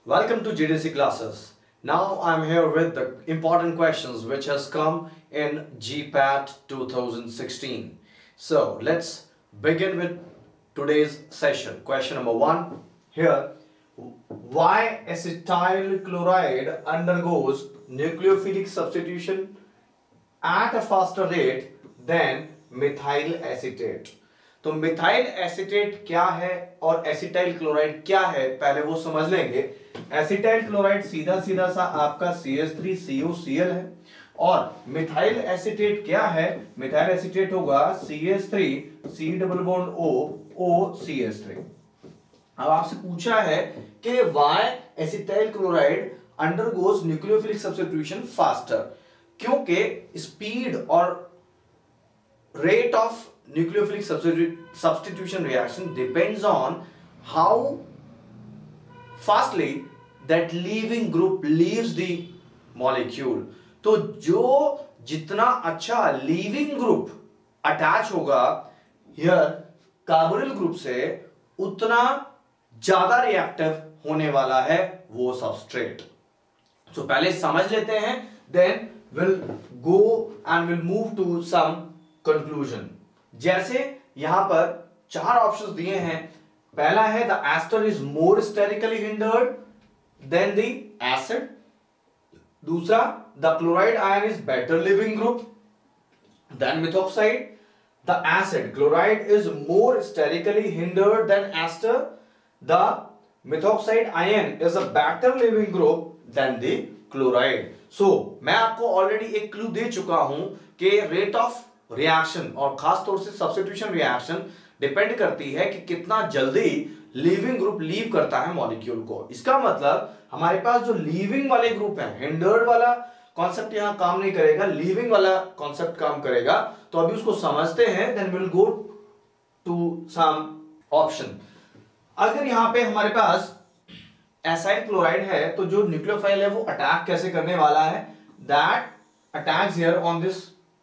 Welcome to GDC classes. Now I'm here with the important questions which has come in GPAT 2016. So let's begin with today's session. Question number 1 here. Why acetyl chloride undergoes nucleophilic substitution at a faster rate than methyl acetate? तो methyl acetate क्या है और acetyl chloride क्या है पहले वो समझ लेंगे। एसिटाइल क्लोराइड सीधा सीधा सा आपका CH3COCl है और मिथाइल एसीटेट क्या है? मिथाइल एसीटेट होगा CH3C डबल बॉन्ड OCH3। अब आपसे पूछा है कि why acetyl chloride undergoes nucleophilic substitution faster, क्योंकि स्पीड और rate of nucleophilic substitution reaction depends on how fastly that leaving group leaves the molecule। तो जो जितना अच्छा leaving group अटैच होगा here कार्बोनिल ग्रुप से उतना ज्यादा रिएक्टिव होने वाला है वो सबस्ट्रेट। तो पहले समझ लेते हैं, then we'll go and we'll move to some conclusion. जैसे यहां पर 4 ऑप्शंस दिए हैं। पहला है the ester is more sterically hindered than the acid. दूसरा the chloride ion is better leaving group than methoxide. The acid chloride is more sterically hindered than ester. The methoxide ion is a better leaving group than the chloride. So मैं आपको already एक clue दे चुका हूं कि rate of reaction और खास तौर से सब्स्टिट्यूशन रिएक्शन डिपेंड करती है कि कितना जल्दी लीविंग ग्रुप लीव करता है मॉलिक्यूल को। इसका मतलब हमारे पास जो लीविंग वाले ग्रुप है, हिंडर्ड वाला कॉन्सेप्ट यहां काम नहीं करेगा, लीविंग वाला कॉन्सेप्ट काम करेगा। तो अभी उसको समझते हैं, then will go to some option. अगर यहां पे हमारे पास एसाइल क्लोराइड है तो जो न्यूक्लियोफाइल है वो अटैक कैसे करने वाला है? That attacks here on this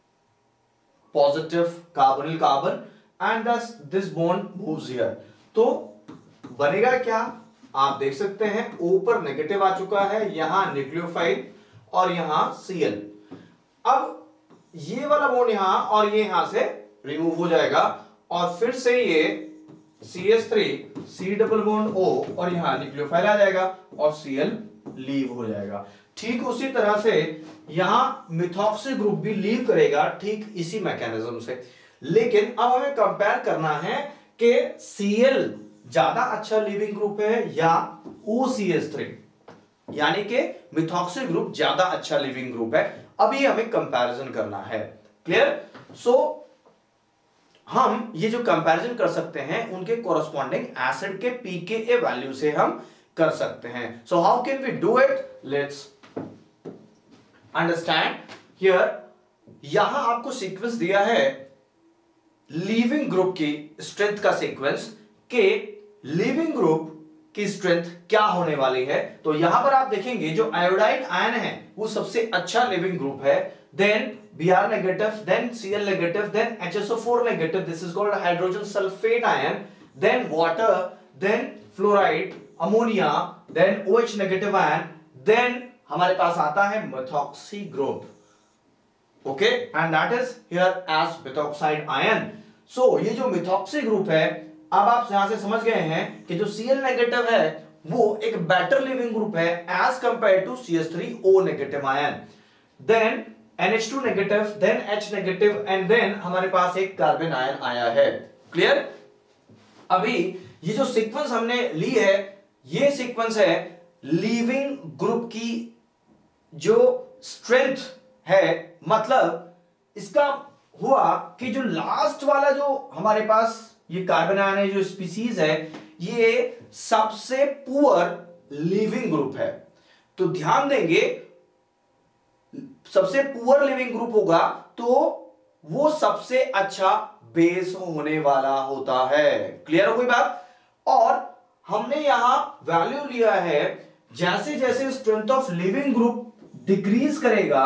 positive carbonyl carbon and thus this bond moves here। तो बनेगा क्या? आप देख सकते हैं O पर नेगेटिव आ चुका है, यहां न्यूक्लियोफाइल और यहां Cl। अब ये वाला बॉन्ड यहां और ये यहां से रिमूव हो जाएगा और फिर से ये CH3C डबल बॉन्ड O और यहां न्यूक्लियोफाइल आ जाएगा और Cl लीव हो जाएगा। ठीक उसी तरह से यहां मिथॉक्सी ग्रुप भी लीव करेगा, ठीक इसी मैकेनिज्म से। लेकिन अब हमें कंपेयर करना है कि Cl ज्यादा अच्छा लीविंग ग्रुप है या OCH3, यानी कि मिथॉक्सी ग्रुप ज्यादा अच्छा लीविंग ग्रुप है। अभी हमें कंपैरिजन करना है। क्लियर? सो हम ये जो कंपैरिजन कर सकते हैं उनके कोरस्पॉन्डिंग एसिड के pKa वैल्यू से हम कर सकते हैं। So how can we do it? Let's understand here. यहां आपको सीक्वेंस दिया है लीविंग ग्रुप की स्ट्रेंथ का सीक्वेंस, के लीविंग ग्रुप की स्ट्रेंथ क्या होने वाली है। तो यहां पर आप देखेंगे जो आयोडाइड आयन है वो सबसे अच्छा लिविंग ग्रुप है, then Br negative, then Cl negative, then HSO4 negative, this is called hydrogen sulphate ion, then water, then fluoride, ammonia, then OH negative ion, then हमारे पास आता है methoxy group. Okay, and that is here as methoxide ion. So ये जो methoxy group है, अब आप यहां से समझ गए हैं कि जो Cl नेगेटिव है वो एक बेटर लिविंग ग्रुप है as compare to CH3O negative ion. Then NH2 negative, then H negative and then हमारे पास एक कार्बन आयन आया है। क्लियर? अभी ये जो सीक्वेंस हमने ली है ये सीक्वेंस है लीविंग ग्रुप की जो स्ट्रेंथ है, मतलब इसका हुआ कि जो लास्ट वाला जो हमारे पास ये कार्बन आयन है, जो स्पीसीज है, ये सबसे पुअर लिविंग ग्रुप है। तो ध्यान देंगे सबसे पुअर लिविंग ग्रुप होगा तो वो सबसे अच्छा बेस होने वाला होता है। क्लियर हो गई बात? और हमने यहां वैल्यू लिया है जैसे जैसे strength of leaving group decrease करेगा।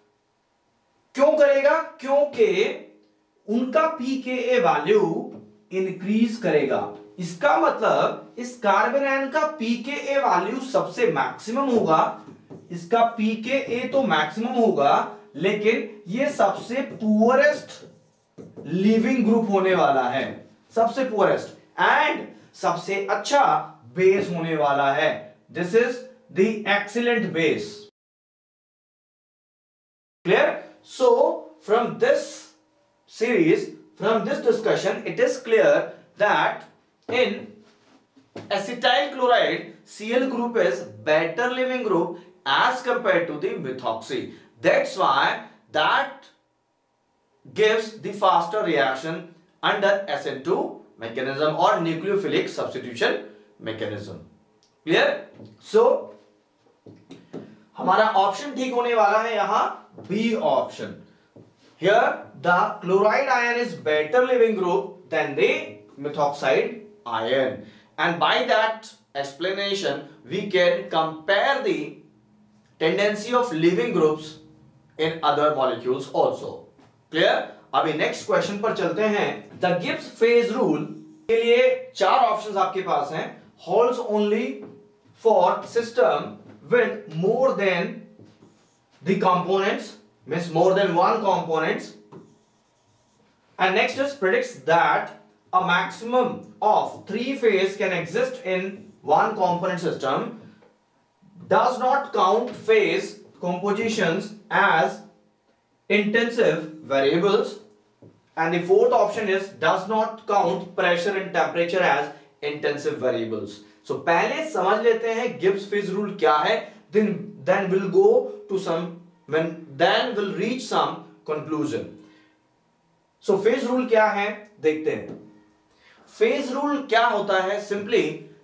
क्यों करेगा? क्योंकि उनका pKa वैल्यू इंक्रीज करेगा। इसका मतलब इस कार्बन आयन का pKa वैल्यू सबसे मैक्सिमम होगा, इसका pKa तो मैक्सिमम होगा, लेकिन ये सबसे पुअरेस्ट लिविंग ग्रुप होने वाला है, सबसे पुअरेस्ट एंड सबसे अच्छा बेस होने वाला है। This is the excellent base. Clear? So from this series, from this discussion, it is clear that in acetyl chloride, Cl group is better living group as compared to the methoxy. That's why that gives the faster reaction under SN2 mechanism or nucleophilic substitution mechanism. Clear? So हमारा option ठीक होने वाला है यहां B option. Here the chloride ion is better living group than the methoxide ion, and by that explanation we can compare the tendency of living groups in other molecules also. Clear? अभी next question पर चलते हैं। The Gibbs phase rule के लिए चार options आपके पास हैं। Holds only for system with more than the components, means more than one components, and next is predicts that a maximum of 3 phase can exist in one component system, does not count phase compositions as intensive variables, and the fourth option is does not count pressure and temperature as intensive variables. So पहले समझ लेते हैं Gibbs phase rule क्या है, then we'll go to some then we'll reach some conclusion. So phase rule क्या है देखते हैं। phase rule क्या होता है? Simply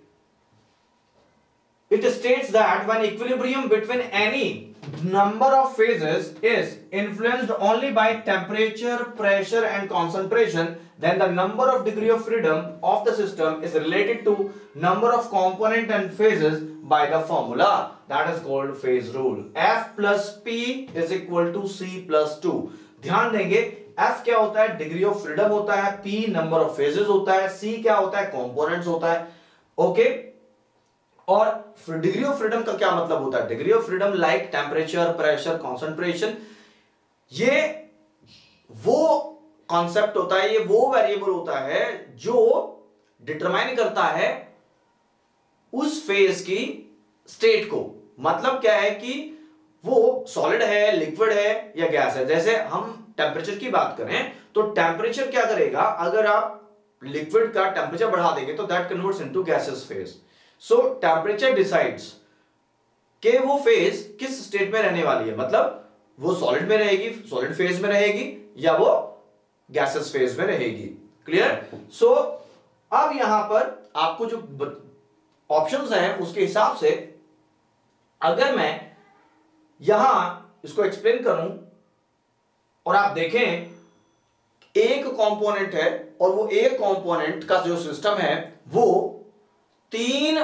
it states that when equilibrium between any number of phases is influenced only by temperature, pressure and concentration, then the number of degree of freedom of the system is related to number of component and phases by the formula that is called phase rule. F plus P is equal to C plus 2. ध्यान देंगे F क्या होता है? Degree of freedom होता है, P number of phases होता है, C क्या होता है? कंपोनेंट्स होता है। ओके, और डिग्री ऑफ फ्रीडम का क्या मतलब होता है? Degree of freedom like temperature, pressure, concentration, ये वो कॉन्सेप्ट होता है, ये वो वेरिएबल होता है जो डिटरमाइन करता है उस फेज की स्टेट को। मतलब क्या है कि वो सॉलिड है, लिक्विड है या गैस है। जैसे हम टेम्परेचर की बात करें तो टेम्परेचर क्या करेगा, अगर आप लिक्विड का टेम्परेचर बढ़ा देंगे तो that converts into gases phase. So temperature decides कि वो फेज किस स्टेट में रहने वाली है, मतलब वो सॉलिड में रहेगी, सॉलिड फेज में रहेगी, या वो गैसेस फेज में रहेगी। क्लियर? सो अब यहां पर आपको जो ऑप्शंस हैं उसके हिसाब से अगर मैं यहां इसको एक्सप्लेन करूं और आप देखें एक कंपोनेंट है और वो एक कंपोनेंट का जो सिस्टम है वो 3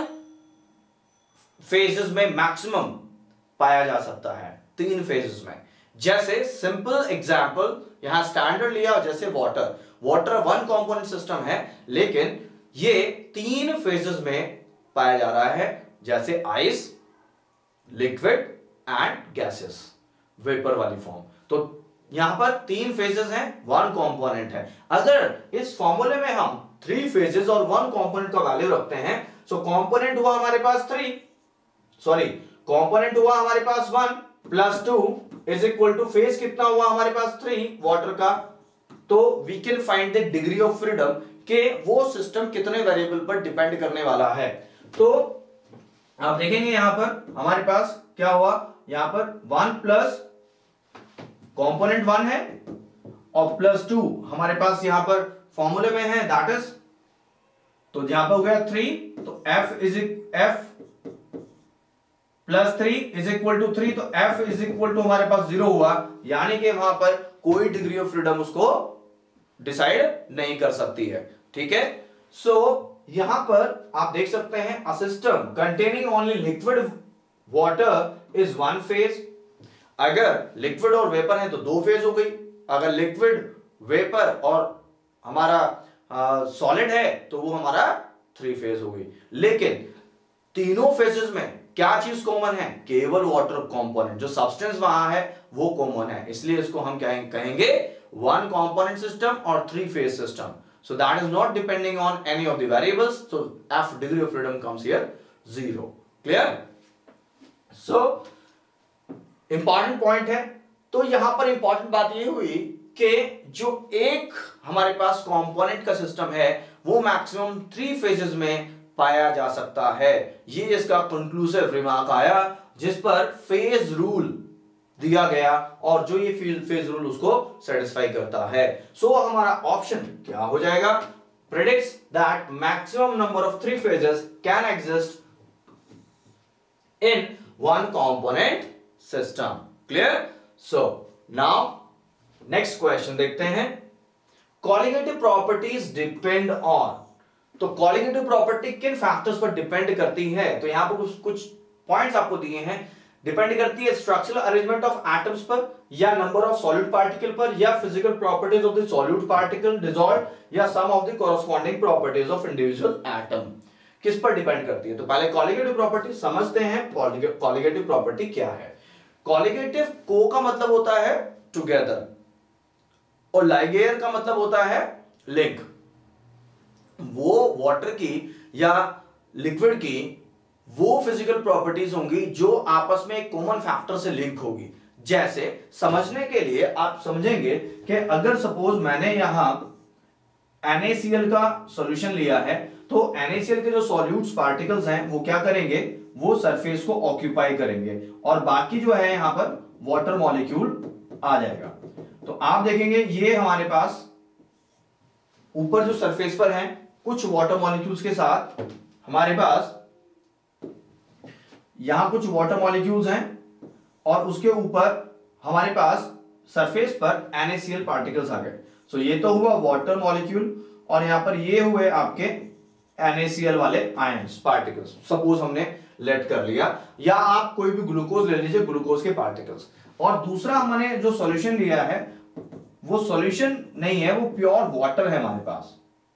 फेजेस में मैक्सिमम पाया जा सकता है, 3 फेजेस में। जैसे सिंपल एग्जांपल यहां स्टैंडर्ड लिया, जैसे वाटर 1 कंपोनेंट सिस्टम है लेकिन ये 3 फेजेस में पाया जा रहा है, जैसे ice, liquid and gases, vapour वाली फॉर्म। तो यहां पर 3 फेजेस हैं, 1 कंपोनेंट है। अगर इस फॉर्मूले में हम 3 फेजेस और 1 कंपोनेंट का वैल्यू रखते हैं, सो कंपोनेंट हुआ हमारे पास 3, सॉरी कंपोनेंट हुआ हमारे पास 1 plus 2 is equal to phase कितना हुआ हमारे पास 3 वाटर का। तो we can find the degree of freedom के वो सिस्टम कितने वेरिएबल पर डिपेंड करने वाला है। तो आप देखेंगे यहां पर हमारे पास क्या हुआ, यहां पर 1 प्लस कंपोनेंट 1 है और प्लस 2 हमारे पास यहां पर फॉर्मूले में है, दैट इज, तो यहां पर हो गया 3, तो F plus 3 is equal to 3, तो F इज इक्वल टू हमारे पास 0 हुआ, यानी कि वहां पर कोई डिग्री ऑफ फ्रीडम उसको डिसाइड नहीं कर सकती है। ठीक है? सो यहां पर आप देख सकते हैं a system containing only liquid water is 1 phase. अगर लिक्विड और वेपर है तो 2 फेज हो गई। अगर लिक्विड, वेपर और हमारा सॉलिड है तो वो हमारा 3 फेज हो गई। लेकिन तीनों फेजेस में क्या चीज कॉमन है? केवल वाटर कंपोनेंट, जो सब्सटेंस वहां है वो कॉमन है, इसलिए इसको हम क्या कहेंगे? 1 कंपोनेंट सिस्टम और 3 phase system. So that is not depending on any of the variables. So F degree of freedom comes here 0. Clear? So important point है। तो यहां पर important बात ये हुई कि जो एक हमारे पास कंपोनेंट का सिस्टम है वो मैक्सिमम 3 फेजेस में पाया जा सकता है। ये इसका कंक्लूसिव रिमार्क आया जिस पर फेज रूल दिया गया और जो ये फेज रूल उसको सेटिस्फाई करता है। सो हमारा ऑप्शन क्या हो जाएगा? Predicts that maximum number of 3 phases can exist in 1 component system. Clear? So now next question देखते हैं। कॉलिगेटिव प्रॉपर्टीज डिपेंड ऑन, तो कॉलिगेटिव प्रॉपर्टी किन फैक्टर्स पर डिपेंड करती है? तो यहां पर कुछ पॉइंट्स आपको दिए हैं। डिपेंड करती है स्ट्रक्चरल अरेंजमेंट ऑफ एटम्स पर, या नंबर ऑफ सॉलिड पार्टिकल पर, या physical properties of the solute particle dissolved, या sum of the corresponding properties of individual atom. किस पर डिपेंड करती है? तो पहले कॉलिगेटिव प्रॉपर्टी समझते हैं। कॉलिगेटिव प्रॉपर्टी क्या है? कॉलिगेटिव को का मतलब होता है टुगेदर और लाइगेयर का मतलब होता है लिंक। वो वाटर की या लिक्विड की वो फिजिकल प्रॉपर्टीज होंगी जो आपस में एक कॉमन फैक्टर से लिंक होगी। जैसे समझने के लिए आप समझेंगे कि अगर सपोज मैंने यहां NaCl का सॉल्यूशन लिया है तो NaCl के जो सॉल्यूट्स पार्टिकल्स हैं वो क्या करेंगे? वो सरफेस को ऑक्यूपाई करेंगे और बाकी जो है यहां पर वाटर मॉलिक्यूल आ जाएगा। तो आप देखेंगे ये हमारे पास ऊपर जो सरफेस पर है कुछ वाटर मॉलिक्यूल्स के साथ हमारे पास यहां कुछ वाटर मॉलिक्यूल्स हैं और उसके ऊपर हमारे पास सरफेस पर NaCl पार्टिकल्स आ गए। सो ये तो हुआ वाटर मॉलिक्यूल और यहां पर ये हुए आपके NaCl वाले आयंस पार्टिकल्स, सपोज हमने लेट कर लिया, या आप कोई भी ग्लूकोज ले लीजिए, ग्लूकोज के पार्टिकल्स। और दूसरा हमने जो सॉल्यूशन लिया है वो सॉल्यूशन नहीं है, वो प्योर वाटर है हमारे पास।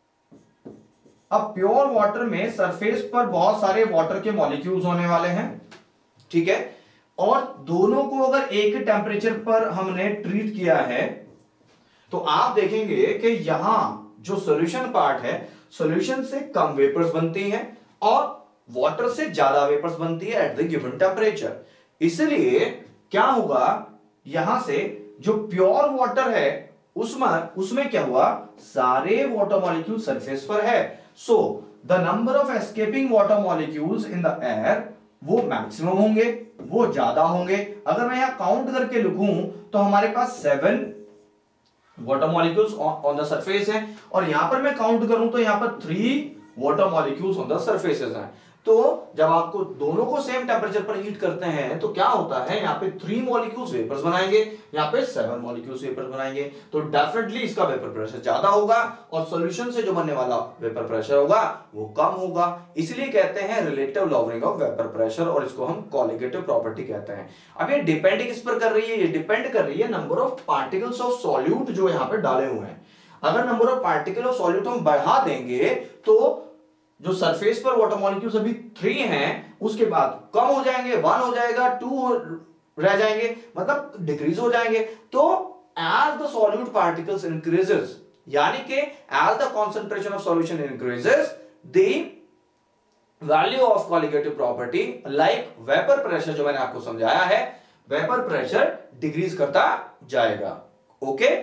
अब प्योर वाटर में सरफेस पर बहुत सारे वाटर के मॉलिक्यूल्स होने वाले हैं, ठीक है, और दोनों को अगर एक टेम्परेचर पर हमने ट्रीट किया है तो आप देखेंगे कि यहां जो सॉल्यूशन पार्ट है, सॉल्यूशन से कम वेपर्स बनती हैं और वाटर से ज्यादा वेपर्स बनती है एट द गिवन टेम्परेचर। इसलिए क्या होगा, यहां से जो प्योर वाटर है उसमें क्या हुआ, सारे वाटर मॉलिक्यूल सरफेस पर है। So the number of escaping water molecules in the air वो मैक्सिमम होंगे, वो ज्यादा होंगे। अगर मैं यहां काउंट करके लिखूं तो हमारे पास 7 water molecules on the surface है और यहां पर मैं काउंट करूं तो यहां पर 3 water molecules on the surfaces हैं। तो जब आपको दोनों को सेम टेम्परेचर पर हीट करते हैं तो क्या होता है, यहाँ पे 3 मॉलिक्यूल्स वेपर्स बनाएंगे, यहाँ पे 7 मॉलिक्यूल्स वेपर्स बनाएंगे। तो डेफिनेटली इसका वेपर प्रेशर ज्यादा होगा और सॉल्यूशन से जो बनने वाला वेपर प्रेशर होगा वो कम होगा। इसलिए कहते हैं relative lowering of vapour pressure और इसको हम कॉलिगेटिव प्रॉपर्टी कहते हैं। अब ये डिपेंड किस पर कर रही है? ये डिपेंड कर रही है number of particles of solute जो यहाँ पे डाले हुए हैं। अगर number of particle of solute हम बढ़ा देंगे तो जो सरफेस पर वाटर मॉलिक्यूल्स अभी 3 हैं उसके बाद कम हो जाएंगे, 1 हो जाएगा, 2 रह जाएंगे, मतलब डिक्रीज हो जाएंगे। तो as the solute particles increases, यानी कि as the concentration of solution increases, the value of colligative property like vapour pressure, जो मैंने आपको समझाया है, वेपर प्रेशर डिक्रीज करता जाएगा। ओके,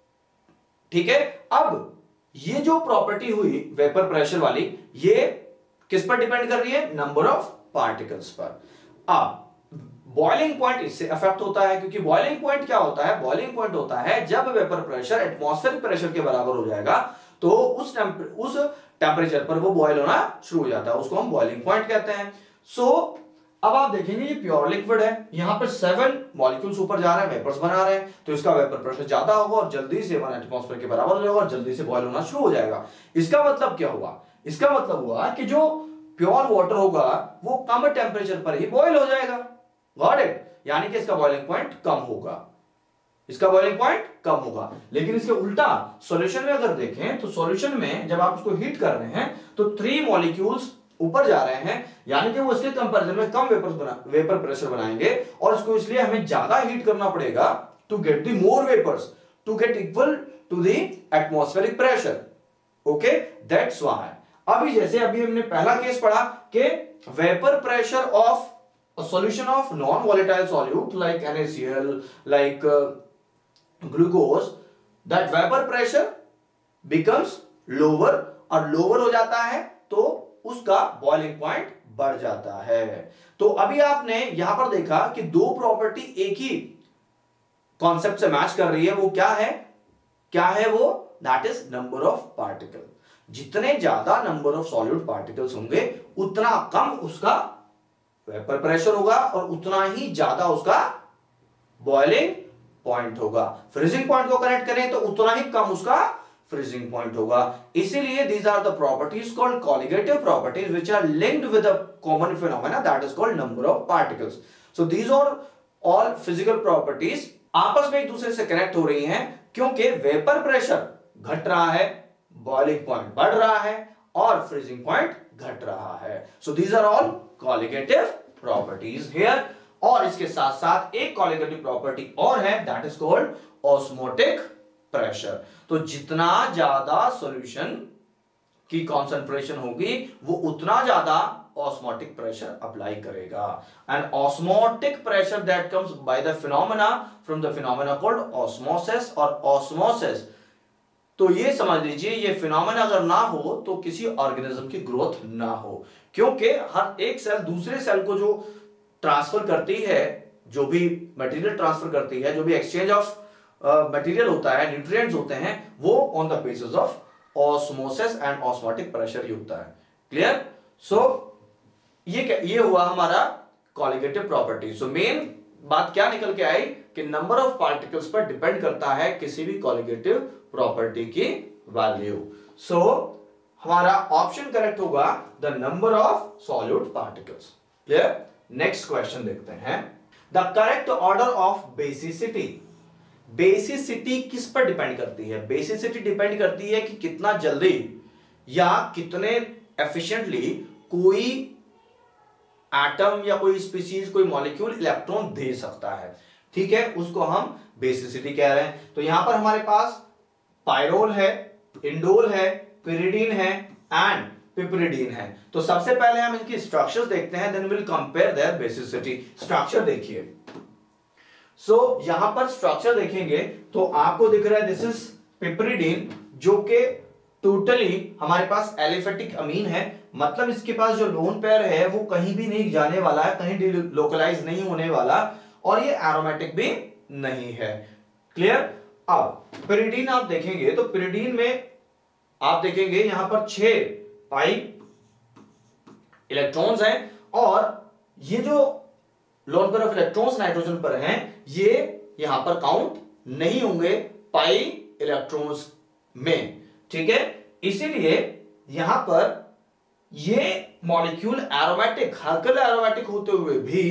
ठीक है। अब ये जो प्रॉपर्टी हुई वेपर प्रेशर वाली, ये किस पर डिपेंड कर रही है? नंबर ऑफ पार्टिकल्स पर। अब बॉइलिंग पॉइंट इससे अफेक्ट होता है, क्योंकि बॉइलिंग पॉइंट क्या होता है? बॉइलिंग पॉइंट होता है जब वेपर प्रेशर एटमॉस्फेरिक प्रेशर के बराबर हो जाएगा तो उस टेम्परेचर पर वो बॉयल होना शुरू हो जाता है, उसको हम बॉइलिंग पॉइंट कहते हैं। सो अब आप देखेंगे ये प्योर लिक्विड है, यहां पर 7 मॉलिक्यूल्स ऊपर जा रहे हैं, वेपर्स बना रहे हैं, तो इसका वेपर प्रेशर ज्यादा होगा और जल्दी से 1 एटमॉस्फेयर के बराबर हो जाएगा और जल्दी से बॉयल होना शुरू हो जाएगा। इसका मतलब क्या हुआ? इसका मतलब हुआ कि जो प्योर वाटर होगा वो कम टेम्परेचर पर ही बॉयल हो जाएगा। Got it? यानी कि इसका बॉइलिंग पॉइंट कम होगा। इसका बॉइलिंग पॉइंट कम होगा। लेकिन इसके उल्टा सॉल्यूशन में अगर देखें तो सॉल्यूशन में जब आप उसको हीट कर रहे हैं तो 3 मॉलिक्यूल्स ऊपर जा रहे हैं, यानी कि वो इसके कंपैरिजन में कम वेपर प्रेशर बनाएंगे, और इसको इसलिए हमें ज्यादा हीट करना पड़ेगा to get the more vapours to get equal to the atmospheric pressure. Okay, that's why. अभी जैसे अभी हमने पहला केस पढ़ा कि vapour pressure of a solution of non-volatile solute like NaCl, like glucose, that vapor pressure becomes lower, और lower हो जाता है तो उसका boiling point बढ़ जाता है। तो अभी आपने यहां पर देखा कि दो प्रॉपर्टी एक ही कॉन्सेप्ट से मैच कर रही है। वो क्या है वो? That is number of particle. जितने ज्यादा नंबर ऑफ सॉल्यूट पार्टिकल्स होंगे उतना कम उसका वेपर प्रेशर होगा और उतना ही ज्यादा उसका बॉइलिंग पॉइंट होगा। फ्रीजिंग पॉइंट को कनेक्ट करें तो उतना ही कम उसका फ्रीजिंग पॉइंट होगा। इसीलिए these are the properties called colligative properties which are linked with a common phenomena that is called number of particles. So these are all physical properties आपस में एक दूसरे से कनेक्ट हो रही हैं क्योंकि वेपर प्रेशर घट रहा है, बॉइलिंग पॉइंट बढ़ रहा है और फ्रीजिंग पॉइंट घट रहा है। So these are all colligative properties here। और इसके साथ साथ एक colligative property और है that is called osmotic pressure। तो जितना ज्यादा सॉल्यूशन की कॉन्सेंट्रेशन होगी वो उतना ज्यादा osmotic pressure अप्लाई करेगा। and osmotic pressure that comes by the phenomena from the phenomena called osmosis और osmosis। तो ये समझ लीजिए ये फिनोमेना अगर ना हो तो किसी ऑर्गेनिज्म की ग्रोथ ना हो, क्योंकि हर एक सेल दूसरे सेल को जो ट्रांसफर करती है, जो भी मटेरियल ट्रांसफर करती है, जो भी एक्सचेंज ऑफ मटेरियल होता है, न्यूट्रिएंट्स होते हैं, वो on the basis of osmosis and osmotic pressure ही होता है। क्लियर? सो ये हुआ हमारा कॉलिगेटिव प्रॉपर्टी। सो मेन बात क्या निकल के आई कि नंबर ऑफ पार्टिकल्स पर डिपेंड करता है किसी भी कॉलिगेटिव प्रॉपर्टी की वैल्यू। सो हमारा ऑप्शन करेक्ट होगा the number of solute particles. Clear? Next question देखते हैं। The correct order of basicity. Basicity किस पर डिपेंड करती है? बेसिसिटी डिपेंड करती है कि कितना जल्दी या कितने एफिशिएंटली कोई एटम या कोई स्पीसीज, कोई मॉलिक्यूल इलेक्ट्रॉन दे सकता है। ठीक है, उसको हम बेसिसिटी कह रहे हैं। तो यहां पर हमारे पास पायरोल है, इंडोल है, पिरिडीन है एंड पिपरिडीन है। तो सबसे पहले हम इनकी स्ट्रक्चर्स देखते हैं, then will compare their basicity. Structure देखिए। सो यहां पर स्ट्रक्चर देखेंगे तो आपको दिख रहा है दिस इज पिपरिडीन, जो कि टोटली हमारे पास एलिफेटिक अमीन है। मतलब इसके पास जो लोन पेयर है वो कहीं भी नहीं जाने वाला है, कहीं डिलोकलाइज नहीं होने वाला, और ये एरोमेटिक भी नहीं है। क्लियर? अब पिरिडीन आप देखेंगे तो पिरिडीन में आप देखेंगे यहां पर 6 पाई इलेक्ट्रॉन्स हैं, और ये जो lone pair of electrons nitrogen पर हैं ये यहां पर काउंट नहीं होंगे पाई इलेक्ट्रॉन्स में। ठीक है, इसीलिए यहां पर ये मॉलिक्यूल एरोमेटिक, हल्कल एरोमेटिक होते हुए भी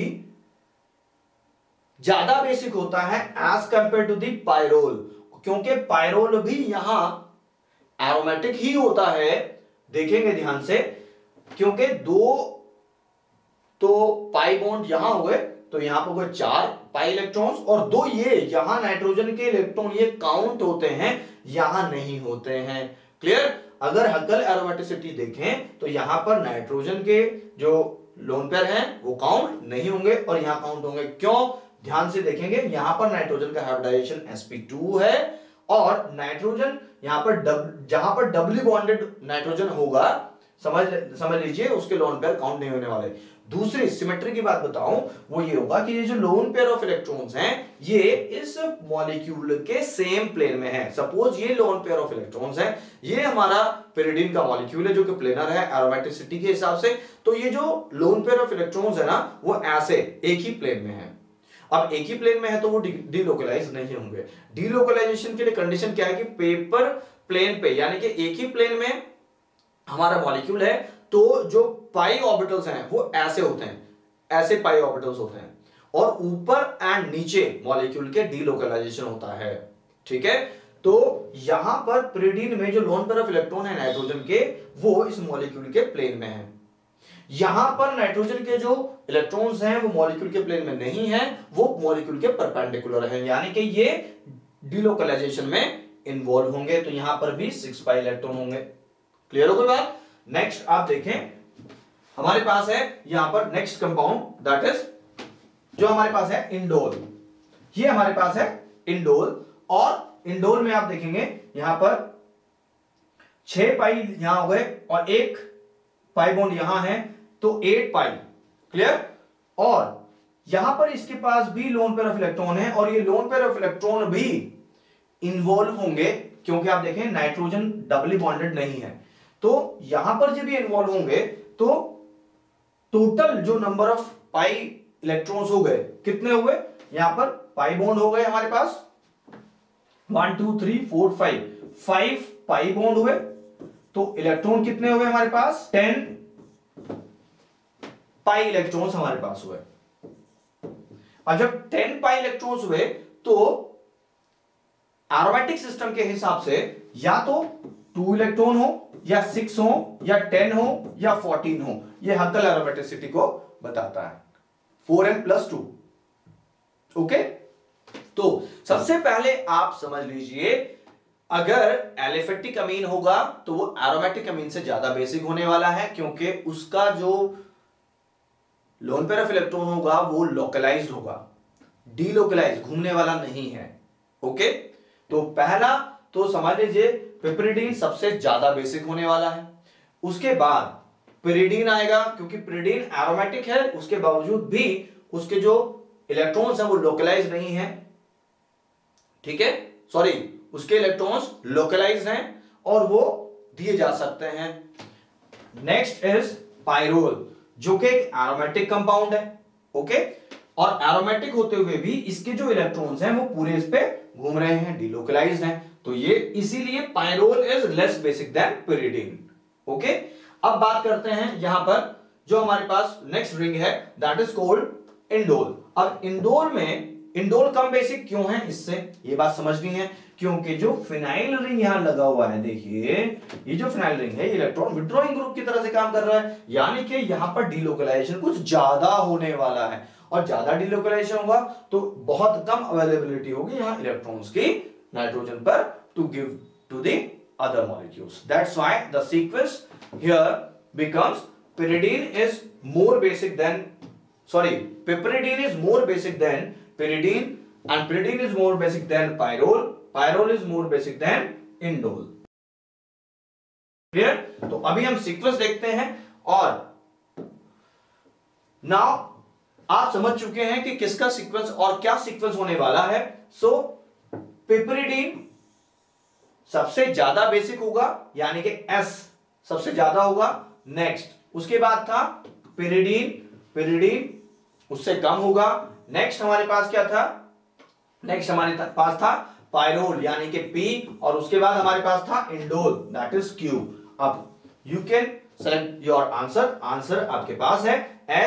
ज्यादा बेसिक होता है as compare to the pyrrole, क्योंकि पायरोल भी यहां एरोमेटिक ही होता है। देखेंगे ध्यान से, क्योंकि 2 तो पाई बॉन्ड यहां हो गए, तो यहां पर कोई 4 पाई इलेक्ट्रॉन्स, और 2 ये यहां नाइट्रोजन के इलेक्ट्रॉन ये काउंट होते हैं, यहां नहीं होते हैं। क्लियर? अगर हल्कल एरोमेटिसिटी देखें तो यहां पर नाइट्रोजन के जो लोन पेयर हैं वो काउंट नहीं होंगे और यहां काउंट होंगे। क्यों? ध्यान से देखेंगे, यहां पर नाइट्रोजन का हाइब्रिडाइजेशन sp2 है, और नाइट्रोजन यहां पर जहां पर डबली बॉन्डेड नाइट्रोजन होगा, समझ लीजिए उसके लोन पेयर काउंट नहीं होने वाले। दूसरी सिमेट्री की बात बताऊं, वो ये होगा कि ये जो लोन पेयर ऑफ इलेक्ट्रॉन्स हैं ये इस मॉलिक्यूल के सेम प्लेन में है। सपोज ये लोन पेयर ऑफ इलेक्ट्रॉन्स हैं, ये हमारा पिरिडीन का मॉलिक्यूल है जो कि प्लेनर है एरोमेटिसिटी के हिसाब से, तो ये जो लोन पेयर ऑफ इलेक्ट्रॉन्स है ना वो ऐसे एक ही प्लेन में है। अब एक ही प्लेन में है तो वो डीलोकलाइज नहीं होंगे। डीलोकलाइजेशन के लिए कंडीशन क्या है कि पेपर प्लेन पे, यानी कि एक ही प्लेन में हमारा मॉलिक्यूल है, तो जो पाई ऑर्बिटल्स हैं वो ऐसे होते हैं, ऐसे पाई ऑर्बिटल्स होते हैं, और ऊपर एंड नीचे मॉलिक्यूल के डीलोकलाइजेशन होता है। ठीक है, तो यहां पर pyridine में जो लोन पेयर ऑफ इलेक्ट्रॉन है नाइट्रोजन के, वो इस मॉलिक्यूल के प्लेन में है। यहां पर नाइट्रोजन के जो इलेक्ट्रॉन्स हैं वो मॉलिक्यूल के प्लेन में नहीं है, वो मॉलिक्यूल के परपेंडिकुलर है, यानी कि ये डीलोकलाइजेशन में इन्वॉल्व होंगे। तो यहां पर भी 6 पाई इलेक्ट्रॉन होंगे। क्लियर हो गई बात? नेक्स्ट आप देखें, हमारे पास है यहां पर नेक्स्ट कंपाउंड, दैट इज जो हमारे पास है इंडोल। ये हमारे पास है इंडोल, और इंडोल में आप देखेंगे यहां पर 6 पाई यहां हो गए और एक पाई बॉन्ड यहां है, तो 8 पाई। क्लियर? और यहां पर इसके पास भी लोन पेयर ऑफ इलेक्ट्रॉन है, और ये लोन पेयर ऑफ इलेक्ट्रॉन भी इन्वॉल्व होंगे, क्योंकि आप देखें नाइट्रोजन डबली बॉन्डेड नहीं है, तो यहां पर जब भी इन्वॉल्व होंगे तो टोटल जो नंबर ऑफ पाई इलेक्ट्रॉन्स हो गए, कितने हुए? यहां पर पाई बॉन्ड हो गए हमारे पास 1 2 3 4 5 पाई बॉन्ड हुए, तो इलेक्ट्रॉन कितने हुए हमारे पास? 10 पाई इलेक्ट्रॉन्स हमारे पास हुए। और जब 10 पाई इलेक्ट्रॉन्स हुए तो एरोमेटिक सिस्टम के हिसाब से या तो 2 इलेक्ट्रॉन हो, या 6 हो, या 10 हो, या 14 हो। यह हल्कल एरोमेटिसिटी को बताता है, 4n+2। ओके, तो सबसे पहले आप समझ लीजिए, अगर एलिफेटिक अमीन होगा तो वो एरोमेटिक अमीन से ज्यादा बेसिक होने वाला है, क्योंकि उसका जो लोन पेयर ऑफ इलेक्ट्रॉन होगा वो लोकलाइज्ड होगा, डीलोकलाइज घूमने वाला नहीं है। ओके, तो पहला तो समझ लीजिए पिपरिडीन सबसे ज्यादा बेसिक होने वाला है। उसके बाद पिरिडीन आएगा, क्योंकि पिरिडीन एरोमेटिक है, उसके बावजूद भी उसके जो इलेक्ट्रॉन्स हैं वो लोकलाइज नहीं है। ठीक है, सॉरी, उसके इलेक्ट्रॉन्स लोकलाइज हैं और वो दिए जा सकते हैं। नेक्स्ट इज पाइरोल, जो कि एक एरोमेटिक कंपाउंड है। ओके, और एरोमेटिक होते हुए भी इसके जो इलेक्ट्रॉन्स हैं वो पूरे इस पे घूम रहे हैं, डीलोकलाइज्ड हैं, तो ये इसीलिए pyrrole is less basic than pyridine. Okay, अब बात करते हैं यहां पर जो हमारे पास नेक्स्ट रिंग है, दैट इज कॉल्ड इंडोल। अब इंडोल में इंडोल कम बेसिक क्यों है, इससे ये बात समझनी है, क्योंकि जो फिनाइल रिंग यहां लगा हुआ है, देखिए ये जो फिनाइल रिंग है, इलेक्ट्रॉन विड्रॉइंग ग्रुप की तरह से काम कर रहा है, यानी कि यहां पर डीलोकलाइजेशन कुछ ज्यादा होने वाला है, और ज्यादा डीलोकलाइजेशन होगा तो बहुत कम अवेलेबिलिटी होगी यहां इलेक्ट्रॉन्स की नाइट्रोजन पर to give to the other molecules. That's why the sequence here becomes pyridine is more basic than, sorry, piperidine is more basic than pyridine, and pyridine is more basic than pyrrole. Pyrrole is more basic than indole. Clear? तो अभी हम sequence देखते हैं, और now आप समझ चुके हैं कि किसका सीक्वेंस और क्या सीक्वेंस होने वाला है। सो पिपरिडीन सबसे ज्यादा बेसिक होगा, यानी कि S सबसे ज्यादा होगा। नेक्स्ट उसके बाद था पिरिडीन, पिरिडीन उससे कम होगा। नेक्स्ट हमारे पास क्या था? नेक्स्ट हमारे पास था पाइरोल, यानी कि P, और उसके बाद हमारे पास था इंडोल, दैट इज Q। अब you can select your answer, answer आपके पास है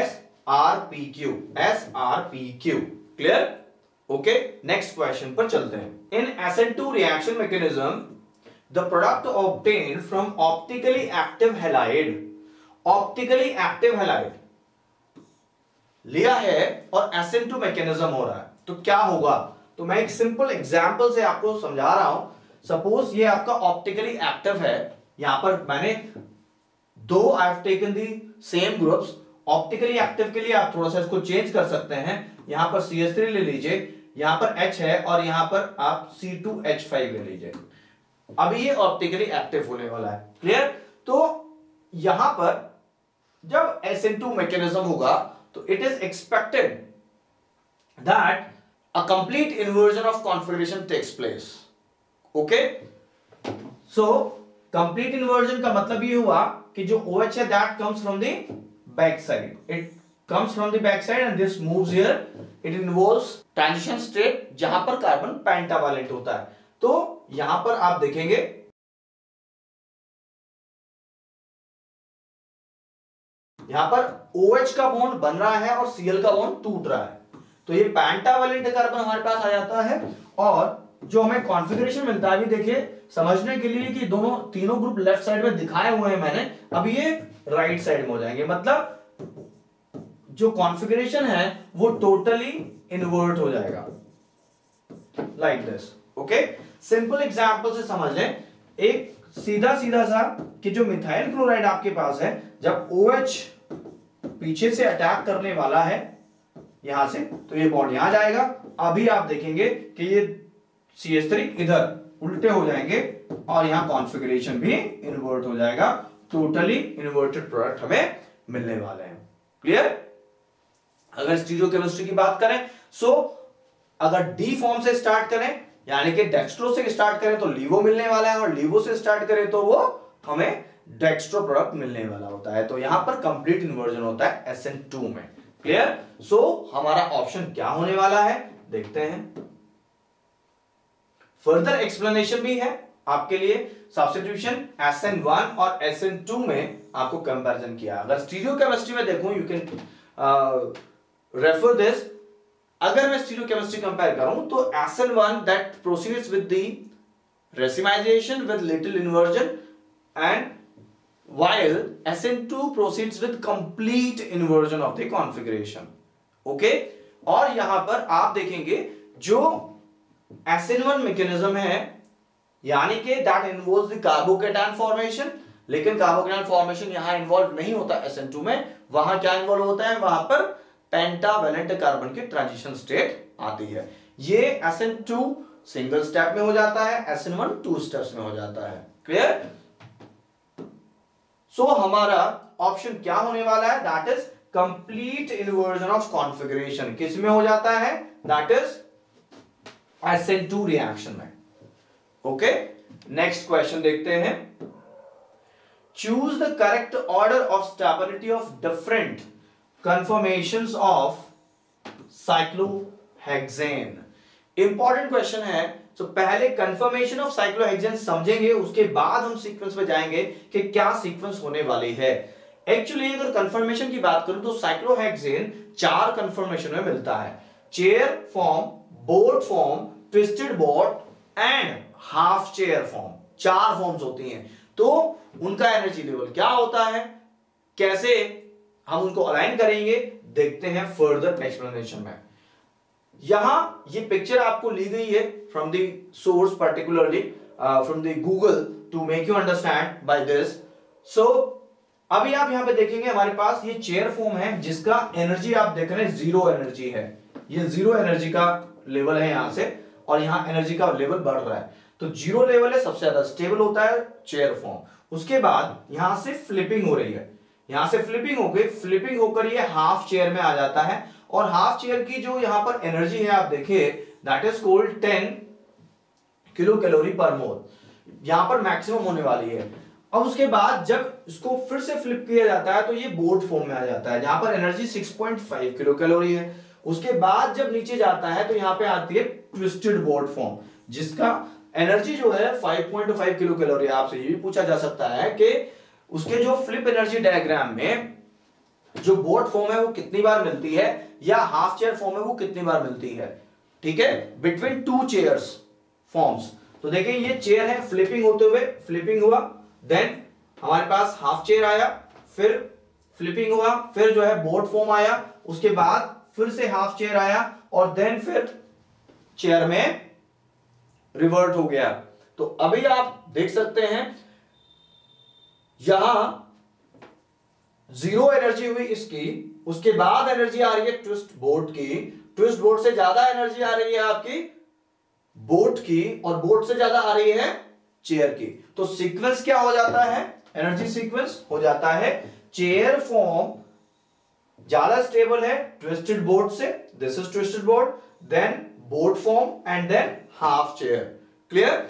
SRPQ, SRPQ। Clear? Okay, next question पर चलते हैं। इन SN2 reaction mechanism, the product obtained from optically active halide, optically active halide लिया है और SN2 मैकेनिज्म हो रहा है, तो क्या होगा? तो मैं एक सिंपल एग्जांपल से आपको समझा रहा हूं। सपोज ये आपका ऑप्टिकली एक्टिव है, यहां पर मैंने दो I have taken the same groups. Optically active के लिए आप थोड़ा सा इसको चेंज कर सकते हैं, यहां पर CH3 ले लीजिए, यहां पर H है, और यहां पर आप C2H5 ले लीजिए। अभी ये ऑप्टिकली एक्टिव होने वाला है। क्लियर? तो यहां पर जब SN2 मैकेनिज्म होगा तो it is expected that a complete inversion of configuration takes place. Okay, so complete inversion का मतलब ये हुआ कि जो OH है that comes from the back side, it comes from the back side and this moves here. It involves transition state जहां पर carbon pentavalent होता है। तो यहां पर आप देखेंगे यहां पर OH का बॉन्ड बन रहा है और Cl का बॉन्ड टूट रहा है। तो ये पेंटावैलेंट कार्बन हमारे पास आ जाता है। और जो हमें कॉन्फ़िगरेशन मिलता है, अभी देखिए समझने के लिए कि दोनों तीनों ग्रुप लेफ्ट साइड में दिखाए हुए हैं मैंने, अब ये राइट साइड में हो जाएंगे, मतलब जो कॉन्फ़िगरेशन है वो टोटली इन्वर्ट हो जाएगा like this. Okay, simple example से समझ लें, एक सीधा सीधा सा कि जो मिथाइल क्लोराइड आपके पास है, जब OH पीछे से अटैक करने वाला है यहां से, तो ये बॉन्ड यहां जाएगा। अभी आप देखेंगे कि ये CH3 इधर उल्टे हो जाएंगे और यहां कॉन्फ़िगरेशन भी इन्वर्ट हो जाएगा। टोटली इन्वर्टेड प्रोडक्ट हमें मिलने वाले हैं। क्लियर? अगर स्टीरियोकेमिस्ट्री की बात करें, सो अगर डी फॉर्म से स्टार्ट करें यानी कि डेक्स्ट्रो से स्टार्ट करें तो लीवो मिलने वाला है, और लीवो से स्टार्ट करें तो वो हमें डेक्स्ट्रो प्रोडक्ट मिलने वाला होता है। तो यहां पर कंप्लीट इन्वर्जन होता है SN2 में। क्लियर? सो हमारा ऑप्शन क्या होने वाला है देखते हैं। फर्दर एक्सप्लेनेशन भी है आपके लिए, सब्स्टिट्यूशन SN1 और SN2 में आपको कंपैरिजन किया। अगर स्टीरियोकेमिस्ट्री में देखूं, यू कैन रेफर दिस। अगर मैं स्टीरियोकेमिस्ट्री कंपेयर करूं तो SN1 that proceeds with the racemization with little inversion, and while SN2 proceeds with complete inversion of the configuration. Okay? और यहां पर आप देखेंगे जो SN1 मैकेनिज्म है यानी कि that involves the carbocation formation, लेकिन कार्बोकेटायन फॉर्मेशन यहां इन्वॉल्व नहीं होता SN2 में। वहां क्या इन्वॉल्व होता है, वहां पर पेंटावैलेंट कार्बन की ट्रांजिशन स्टेट आती है। ये SN2 सिंगल स्टेप में हो जाता है, SN1 2 स्टेप्स में हो जाता है। क्लियर? सो हमारा ऑप्शन क्या होने वाला है, that is complete inversion of configuration. किस में हो जाता है, दैट इज SN2 रिएक्शन में। ओके, नेक्स्ट क्वेश्चन देखते हैं। Choose the correct order of stability of different conformations of cyclohexane. Important question है। तो पहले कंफर्मेशन ऑफ साइक्लोहेक्सेन समझेंगे, उसके बाद हम सीक्वेंस पे जाएंगे कि क्या सीक्वेंस होने वाली है। एक्चुअली अगर कंफर्मेशन की बात करूं तो साइक्लोहेक्सेन 4 कंफर्मेशन में मिलता है, chair form, boat form, twisted boat and half chair form. 4 forms होती हैं। तो उनका एनर्जी लेवल क्या होता है, कैसे हम उनको अलाइन करेंगे, देखते हैं फर्दर एक्सप्लेनेशन में। यहां ये पिक्चर आपको ली गई है from the source, particularly from the Google, to make you understand by this. So अभी आप यहां पे देखेंगे हमारे पास ये चेयर फॉर्म है जिसका एनर्जी आप देख रहे हैं 0 एनर्जी है। ये 0 एनर्जी का लेवल है यहां से, और यहां एनर्जी का लेवल बढ़ रहा है। तो 0 लेवल है, सबसे ज्यादा स्टेबल होता है चेयर फॉर्म। उसके बाद यहां से फ्लिपिंग हो रही है, यहां से फ्लिपिंग हो गई, फ्लिपिंग होकर ये हाफ चेयर में आ जाता है। और हाफ चेयर की जो यहां पर एनर्जी है आप देखिए, that is called 10 kilo calorie per mole, यहां पर मैक्सिमम होने वाली है। अब उसके बाद जब इसको फिर से फ्लिप किया जाता है तो ये बोट फॉर्म में आ जाता है, जहां पर एनर्जी 6.5 किलो कैलोरी है। उसके बाद जब नीचे जाता है तो यहां पे आती है ट्विस्टेड बोट फॉर्म, जिसका एनर्जी जो है 5.5 किलो कैलोरी। आपसे ये भी पूछा जा सकता है कि उसके जो फ्लिप एनर्जी डायग्राम में जो बोट फॉर्म है वो कितनी बार मिलती है, या हाफ चेयर फॉर्म है वो कितनी बार मिलती है। ठीक है, बिटवीन 2 चेयर्स फॉर्म्स। तो देखिए ये चेयर है, फ्लिपिंग होते हुए, फ्लिपिंग हुआ, देन हमारे पास हाफ चेयर आया, फिर फ्लिपिंग हुआ, फिर जो है बोट फॉर्म आया, उसके बाद फिर से हाफ चेयर आया, और देन फिर चेयर में रिवर्ट हो गया। तो अभी आप देख सकते हैं यहां 0 एनर्जी हुई इसकी, उसके बाद एनर्जी आ रही है ट्विस्ट बोट की, ट्विस्ट बोट से ज्यादा एनर्जी आ रही है आपकी बोट की, और बोट से ज्यादा आ रही है चेयर की। तो सीक्वेंस क्या हो जाता है, एनर्जी सीक्वेंस हो जाता है, चेयर फॉर्म ज्यादा स्टेबल है ट्विस्टेड बोट से, this is twisted boat, then boat form and then half chair. Clear?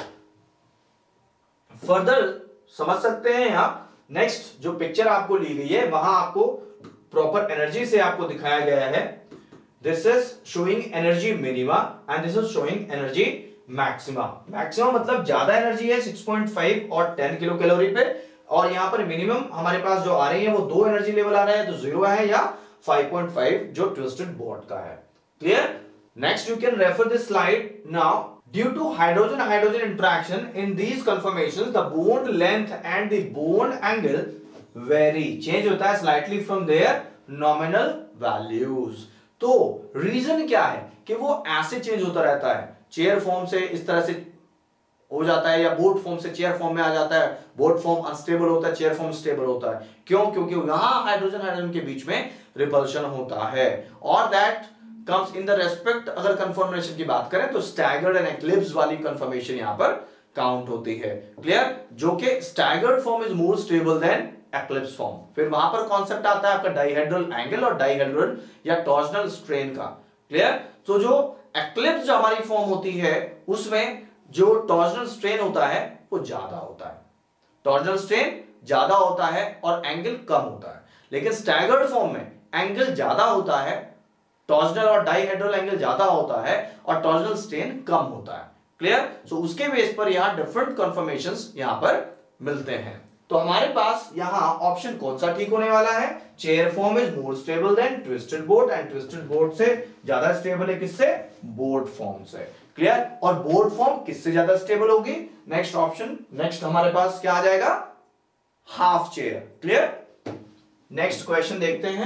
Further समझ सकते हैं यहां। नेक्स्ट जो पिक्चर आपको ली गई है वहां आपको प्रॉपर एनर्जी से आपको दिखाया गया है। This is showing energy minima and this is showing energy maxima. Maxima मतलब ज्यादा एनर्जी है 6.5 और 10 किलो कैलोरी पे, और यहां पर मिनिमम हमारे पास जो आ रही है वो 2 एनर्जी लेवल आ रहा है, तो 0 है या 5.5 जो ट्विस्टेड बोट का है। Clear? Next, you can refer this slide now. Due to hydrogen interaction in these conformations, the bond length and the bond angle vary. Change होता है slightly from their nominal values. तो reason क्या है कि वो ऐसे चेंज होता रहता है, चेयर फॉर्म से इस तरह से हो जाता है, या बोट फॉर्म से चेयर फॉर्म में आ जाता है, बोट फॉर्म अनस्टेबल होता है, चेयर फॉर्म स्टेबल होता है। क्यों? क्योंकि यहां हाइड्रोजन के बीच में रिपल्शन होता है, और that comes in the respect, अगर कंफर्मेशन की बात करें तो स्टैगर्ड एंड एक्लिप्स वाली कंफर्मेशन यहां पर काउंट होती है। क्लियर? जो कि staggered form is more stable than eclipse form. फिर वहां पर कॉन्सेप्ट आता है आपका डाइहेड्रल एंगल और डाइहेड्रल या टॉर्जनल स्ट्रेन का। क्लियर? तो जो एक्लिप्स जो हमारी फॉर्म होती है उसमें जो टॉर्जनल स्ट्रेन होता है वो ज्यादा होता है, टॉर्जनल स्ट्रेन ज्यादा होता है और एंगल कम होता है। लेकिन स्टैगर्ड फॉर्म में एंगल ज्यादा होता है, टॉर्जनल और डाइहेड्रल एंगल ज्यादा होता है और टॉर्जनल स्ट्रेन कम होता है। क्लियर? सो उसके बेस पर यहां डिफरेंट कंफर्मेशंस यहां पर मिलते हैं। तो हमारे पास यहां ऑप्शन कौन सा ठीक होने वाला है? Chair form is more stable than twisted boat, and twisted boat से ज्यादा स्टेबल है किससे? बोट फॉर्म से। क्लियर? और बोट फॉर्म किससे ज्यादा स्टेबल होगी? नेक्स्ट ऑप्शन, नेक्स्ट हमारे पास क्या आ जाएगा? Half chair. Clear? Next question देखते हैं।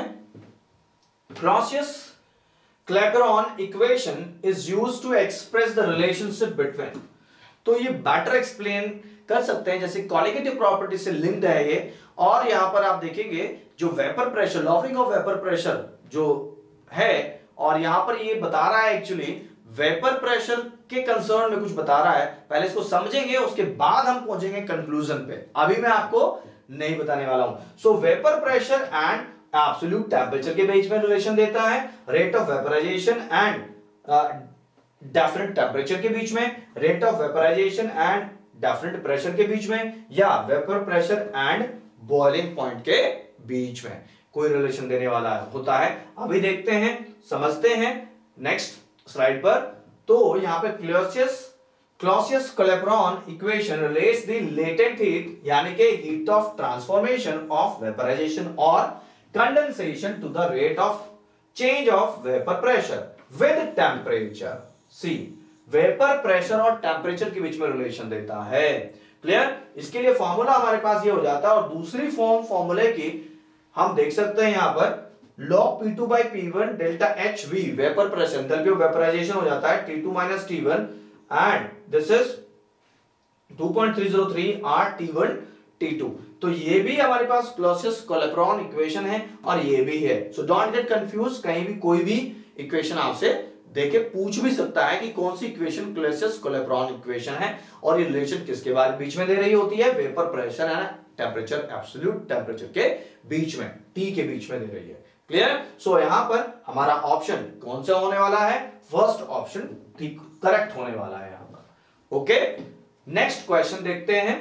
Clapeyron equation is used to express the relationship between, तो ये बेटर एक्सप्लेन कर सकते हैं, जैसे कॉलिगेटिव प्रॉपर्टी से लिंक्ड है ये। और यहां पर आप देखेंगे जो vapour pressure, lowering of vapour pressure जो है, और यहां पर ये बता रहा है एक्चुअली वेपर प्रेशर के कंसर्न में कुछ बता रहा है। पहले इसको समझेंगे, उसके बाद हम पहुंचेंगे कंक्लूजन पे। अभी मैं आपको नहीं बताने वाला हूं। So vapour pressure and absolute temperature के बीच में रिलेशन देता है, rate of vaporisation and definite temperature के बीच में, rate of vaporisation and definite pressure के बीच में, या vapour pressure and boiling point के बीच में कोई रिलेशन देने वाला होता है। अभी देखते हैं, समझते हैं नेक्स्ट स्लाइड पर। तो यहां पे Clausius Clapeyron equation relates the latent heat, यानी कि heat of transformation of vaporisation और condensation to the rate of change of vapor pressure with temperature। See, vapor pressure और temperature के बीच में रिलेशन देता है। क्लियर? इसके लिए फॉर्मूला हमारे पास ये हो जाता है, और दूसरी फॉर्मूले की हम देख सकते हैं यहां पर log P2 by P1 delta HV vapour pressure, enthalpy of vaporisation हो जाता है T2 minus T1, and this is 2.303 R T1 T2। तो ये भी हमारे पास क्लॉसियस-क्लैपेरॉन इक्वेशन है और ये भी है। सो डोंट गेट कंफ्यूज, कहीं भी कोई भी इक्वेशन आपसे देके पूछ भी सकता है कि कौन सी इक्वेशन क्लॉसियस-क्लैपेरॉन इक्वेशन है, और ये रिलेशन किसके बारे बीच में दे रही होती है? Vapour pressure and temperature, absolute temperature के बीच में, T के बीच में दे रही है। क्लियर? सो यहां पर हमारा ऑप्शन कौन सा होने वाला है? फर्स्ट ऑप्शन ठीक करेक्ट होने वाला है यहां पर। ओके, नेक्स्ट क्वेश्चन देखते हैं।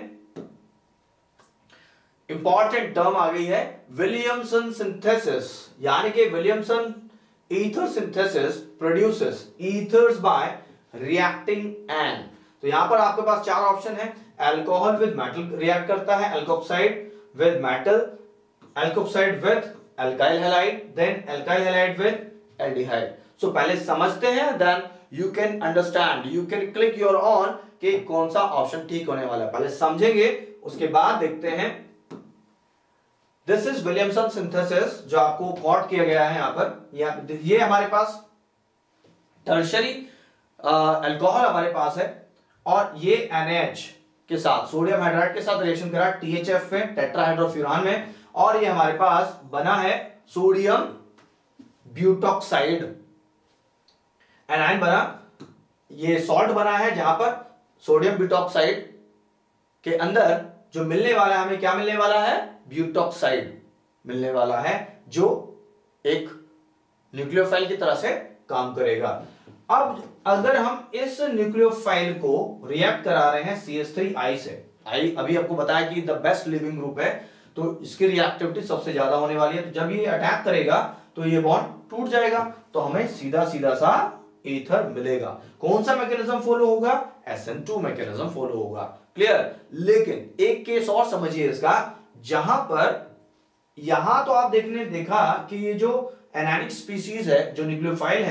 इंपॉर्टेंट टर्म आ गई है विलियमसन सिंथेसिस, यानी कि Williamson ether synthesis produces ethers by reacting an. तो यहां पर आपके पास चार ऑप्शन है। अल्कोहल विद मेटल रिएक्ट करता है, alkoxide with metal, alkoxide with alkyl halide, then alkyl halide with aldehyde. So पहले समझते हैं, then you can understand, you can click your on कि कौन सा ऑप्शन ठीक होने वाला है। पहले समझेंगे, उसके बाद देखते हैं। दिस इज विलियमसन सिंथेसिस, जो आपको कोट किया गया है यहां पर। ये हमारे पास टर्शरी अल्कोहल हमारे पास है, और ये NaH के साथ, सोडियम हाइड्राइड के साथ रिएक्शन करा THF में, टेट्राहाइड्रोफ्यूरान में, और ये हमारे पास बना है सोडियम ब्यूटॉक्साइड एनायन बना, ये सॉल्ट बना है, जहां पर सोडियम ब्यूटॉक्साइड के अंदर जो मिलने वाला है हमें, क्या मिलने वाला है? ब्यूटॉक्साइड मिलने वाला है, जो एक न्यूक्लियोफाइल की तरह से काम करेगा। अब अगर हम इस न्यूक्लियोफाइल को रिएक्ट करा रहे हैं CH3I से, आई अभी आपको बताया कि द बेस्ट लिविंग ग्रुप है, तो इसकी रिएक्टिविटी सबसे ज्यादा होने वाली है। तो जब ये अटैक करेगा तो ये बॉन्ड टूट जाएगा, तो हमें सीधा सीधा सा ईथर मिलेगा। कौन सा मैकेनिज्म फॉलो होगा? SN2 मैकेनिज्म फॉलो होगा। क्लियर? लेकिन एक केस और समझिए इसका, जहां पर यहां तो आप देखा कि ये जो एनायनिक स्पीशीज है, जो न्यूक्लियोफाइल है,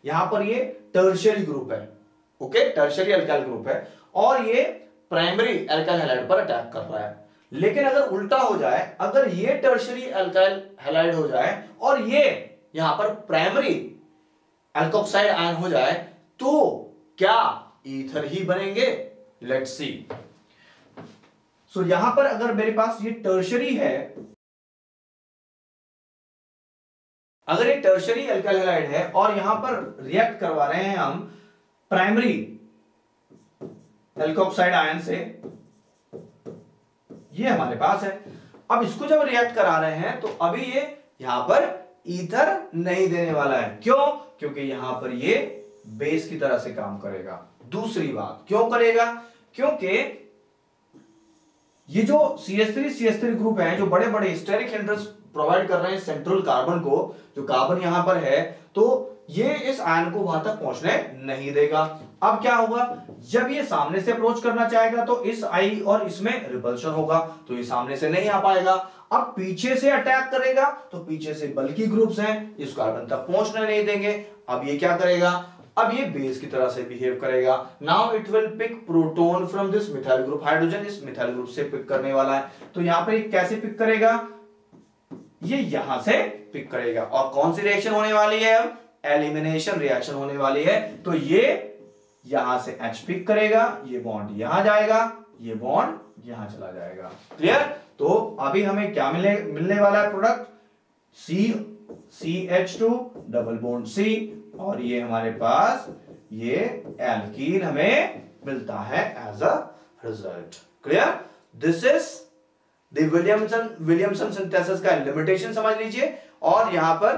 यहां पर ये टर्शियरी ग्रुप है, ओके, टर्शियरी अल्काइल ग्रुप है, और ये प्राइमरी अल्काइल हैलाइड पर अटैक कर रहा है। लेकिन अगर उल्टा हो जाए, अगर ये टर्शियरी अल्काइल हैलाइड हो जाए और ये यहां पर प्राइमरी अल्कोक्साइड आयन हो जाए, तो क्या ईथर ही बनेंगे? Let's see. सो यहां पर अगर मेरे पास ये टर्शियरी है, अगर ये टर्शियरी अल्काइल हैलाइड है और यहां पर रिएक्ट करवा रहे हैं हम प्राइमरी एल्कोक्साइड आयन से, ये हमारे पास है। अब इसको जब रिएक्ट करा रहे हैं तो अभी ये यहां पर ईथर नहीं देने वाला है। क्यों? क्योंकि यहां पर ये बेस की तरह से काम करेगा। दूसरी बात, क्यों करेगा? क्योंकि ये जो CH3 ग्रुप है, जो बड़े बड़े स्टेरिक हिंड्रेंस प्रोवाइड कर रहे हैं सेंट्रल कार्बन को, जो कार्बन यहां पर है, तो ये इस आयन को वहां तक पहुंचने नहीं देगा। अब क्या होगा? जब ये सामने से अप्रोच करना चाहेगा तो इस आई और इसमें रिपल्शन होगा, तो ये सामने से नहीं आ पाएगा। अब पीछे से अटैक करेगा तो पीछे से बल्कि ग्रुप्स हैं, इस कार्बन तक पहुंचने नहीं देंगे। अब ये क्या करेगा? अब ये बेस की तरह से बिहेव करेगा। Now it will pick proton from this methyl group, hydrogen इस मिथाइल ग्रुप से पिक करने वाला है। तो यहां पर कैसे पिक करेगा? ये यहां से पिक करेगा। और कौन सी रिएक्शन होने वाली है? अब एलिमिनेशन रिएक्शन होने वाली है। तो ये यहां से H पिक करेगा, ये बॉन्ड यहां जाएगा, ये बॉन्ड यहां चला जाएगा। क्लियर? तो अभी हमें क्या मिलने वाला है product? CH2 double bond C, और ये हमारे पास ये एल्कीन हमें मिलता है as a result. Clear? This is the Williamson synthesis का लिमिटेशन समझ लीजिए। और यहां पर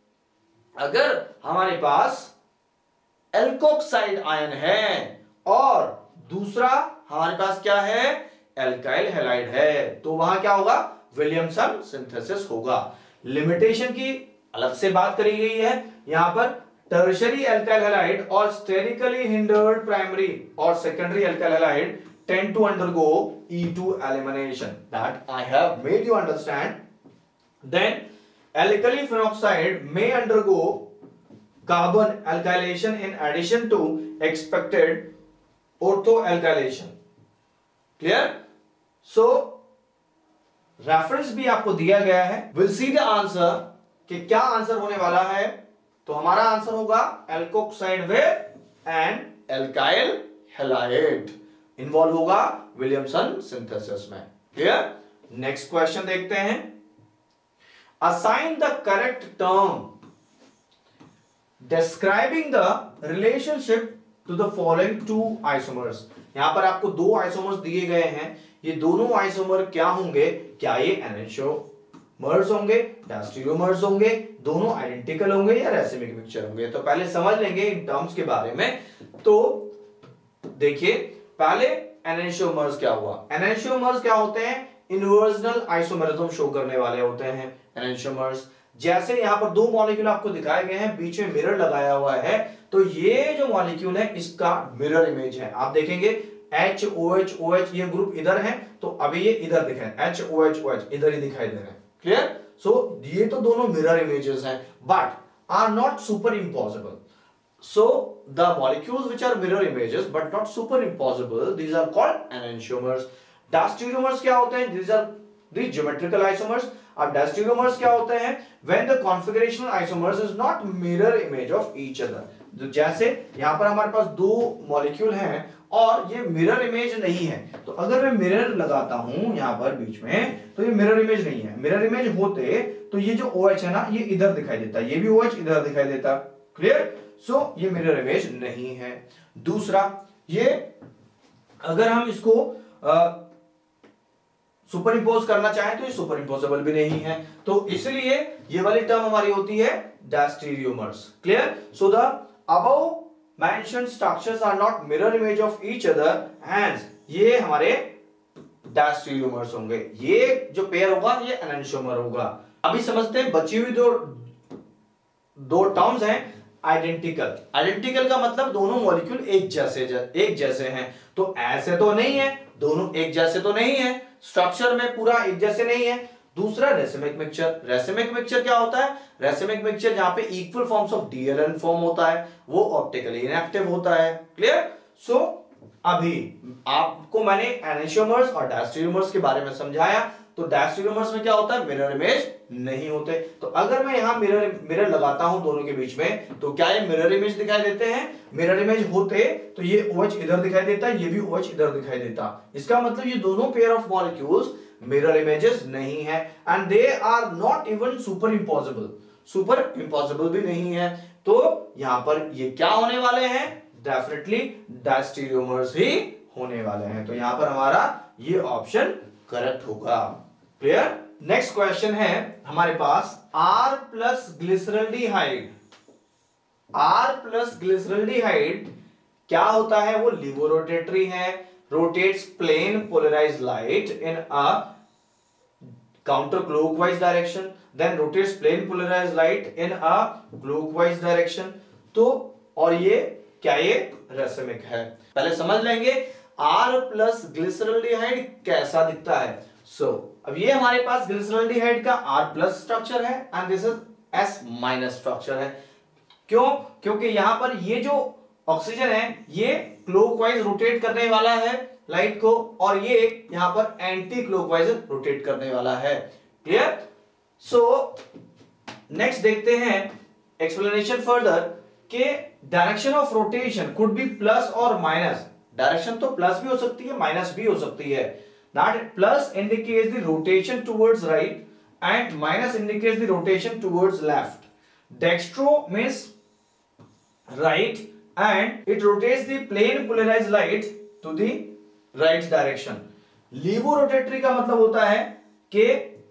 अगर हमारे पास एल्कोक्साइड आयन है और दूसरा हमारे पास क्या है? एल्काइल हैलाइड है, तो वहां क्या होगा? विलियमसन सिंथेसिस होगा। लिमिटेशन की अलग से बात करी गई है। यहां पर टर्शियरी अल्काइल हैलाइड और स्टेरिकली हिंडर्ड प्राइमरी और secondary alkyl halide tend to undergo E2 elimination that I have made you understand. Then alkali phenoxide may undergo carbon alkylation in addition to expected orthoalkylation. Clear? So reference भी आपको दिया गया है। We'll see the answer कि क्या answer होने वाला है। तो हमारा आंसर होगा alkoxide with and alkyl halide involve होगा विलियमसन सिंथेसिस में। क्लियर? नेक्स्ट क्वेश्चन देखते हैं। Assign the correct term describing the relationship to the following two isomers. यहां पर आपको दो आइसोमर्स दिए गए हैं। ये दोनों आइसोमर क्या होंगे? क्या ये एनेंटियोमर्स होंगे, डायस्टेरियोमर्स होंगे, दोनों आइडेंटिकल होंगे या रेसिमिक मिक्सचर होंगे? तो पहले समझ लेंगे इन टर्म्स के बारे में। तो देखिए, पहले एनेंटियोमर्स क्या हुआ? एनेंटियोमर्स क्या होते हैं? इन्वर्जनल आइसोमेरिज्म शो करने वाले होते हैं एनेंटियोमर्स। जैसे यहां पर दो मॉलिक्यूल आपको दिखाए गए हैं, बीच में मिरर लगाया हुआ है, तो ये जो मॉलिक्यूल है इसका मिरर इमेज है। आप देखेंगे HOH ये ग्रुप इधर है, तो अभी ये इधर दिख रहे हैं, HOH इधर ही दिखाई दे रहे हैं। क्लियर? सो ये तो दोनों मिरर इमेजेस हैं, but are not super impossible. So the molecules which are mirror images but not superimposable, these are called enantiomers. Diastereomers क्या होते हैं? These are the geometrical isomers. अब diastereomers क्या होते हैं? When the configurational isomers is not mirror image of each other. जैसे यहाँ पर हमारे पास दो मॉलिक्यूल हैं और ये मिरर इमेज नहीं है, तो अगर मैं मिरर लगाता हूं यहाँ पर बीच में, तो ये मिरर इमेज नहीं है। मिरर इमेज होते तो ये जो OH है ना, ये इधर दिखाई देता, ये भी OH इधर दिखाई देता। क्लियर? सो ये मिरर इमेज नहीं है। दूसरा, ये अगर हम इसको सुपर इंपोज करना चाहें तो ये सुपर इंपोजेबल भी नहीं है, तो इसलिए ये वाली टर्म हमारी होती है diastereomers. Clear? So the above mentioned structures are not mirror image of each other, hence ये हमारे डायस्टेरियोमर्स होंगे। ये जो पेयर होगा ये एनेंटियोमर होगा। अभी समझते हैं बची हुई दो टर्म्स हैं। आइडेंटिकल का मतलब दोनों मॉलिक्यूल एक जैसे हैं, तो ऐसे तो नहीं है, दोनों एक जैसे तो नहीं है, स्ट्रक्चर में पूरा एक जैसे नहीं है, दूसरा रेसिमिक मिक्सचर। रेसिमिक मिक्सचर क्या होता है? रेसिमिक मिक्सचर जहां पे equal forms of DLN form होता है, वो ऑप्टिकली इनएक्टिव होता है। क्लियर? सो अभी आपको मैंने एनेंटियोमर्स और डायस्टेरियोमर्स के बारे में समझाया। तो डायस्टेरियोमर्स में क्या होता है? मिरर इमेज नहीं होते। तो अगर मैं यहां मिरर लगाता हूं दोनों के बीच में, तो क्या ये मिरर इमेज दिखाई देते हैं? मिरर इमेज होते तो ये OH इधर दिखाई देता, ये भी OH इधर दिखाई देता। इसका मतलब ये दोनों pair of molecules mirror images नहीं है, and they are not even super impossible भी नहीं है। तो यहां पर ये क्या होने वाले हैं? डेफिनेटली डायस्टेरियोमर्स ही होने वाले हैं। तो यहां पर हमारा ये ऑप्शन करेक्ट होगा। क्लियर? नेक्स्ट क्वेश्चन है हमारे पास R plus glyceraldehyde. R plus glyceraldehyde क्या होता है? वो लिवोरोटेटरी है, rotates plane polarised light in a counter clockwise direction, then rotates plane polarised light in a clockwise direction. तो और ये क्या? ये रेसिमिक है। पहले समझ लेंगे R प्लस ग्लिसरल्डिहाइड कैसा दिखता है। अब ये हमारे पास ग्लिसरल्डिहाइड का R प्लस स्ट्रक्चर है and this is S minus structure है। क्यों? क्योंकि यहां पर ये जो ऑक्सीजन है ये क्लॉकवाइज रोटेट करने वाला है लाइट को, और ये यहां पर एंटी क्लॉकवाइज रोटेट करने वाला है। क्लियर? सो नेक्स्ट देखते हैं एक्सप्लेनेशन फर्दर कि direction of rotation could be plus और माइनस। डायरेक्शन तो प्लस भी हो सकती है, माइनस भी हो सकती है। That plus indicates the rotation towards right and minus indicates the rotation towards left. Dextro means right and it rotates the plane polarized light to the right direction. Levorotatory का मतलब होता है कि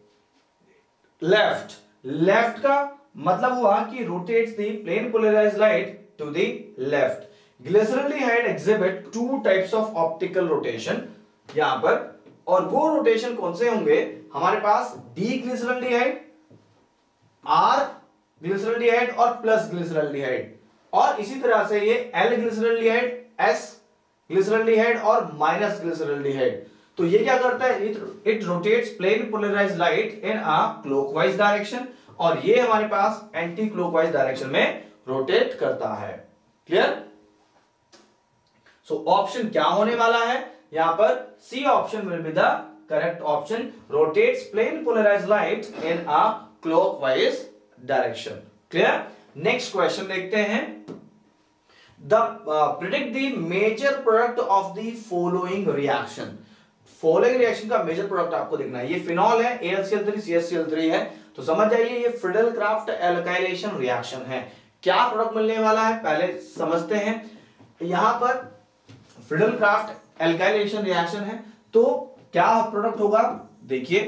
लेफ्ट का मतलब हुआ कि rotates the plane polarized light to the left. Glyceraldehyde exhibit two types of optical rotation यहां पर, और वो रोटेशन कौन से होंगे हमारे पास? डी ग्लिसरल्डिहाइड, आर ग्लिसरल्डिहाइड और प्लस ग्लिसरल्डिहाइड, और इसी तरह से ये एल ग्लिसरल्डिहाइड, एस ग्लिसरल्डिहाइड और माइनस ग्लिसरल्डिहाइड। तो ये क्या करता है? It rotates plane polarised light in a clockwise direction, और ये हमारे पास एंटी क्लॉकवाइज डायरेक्शन में रोटेट करता है। क्लियर? सो ऑप्शन क्या होने वाला है यहां पर? C option will be the correct option, rotates plane polarised light in a clockwise direction. Clear? Next question देखते हैं। Predict the major product of the following reaction. Following reaction का major product आपको देखना है। ये फिनॉल है, AlCl3 CH3 है, तो समझ जाइए ये फ्रिडल-क्राफ्ट एल्काइलेशन रिएक्शन है। क्या प्रोडक्ट मिलने वाला है पहले समझते हैं। यहां पर फ्रिडल-क्राफ्ट एल्काइलेशन रिएक्शन है, तो क्या प्रोडक्ट होगा? देखिए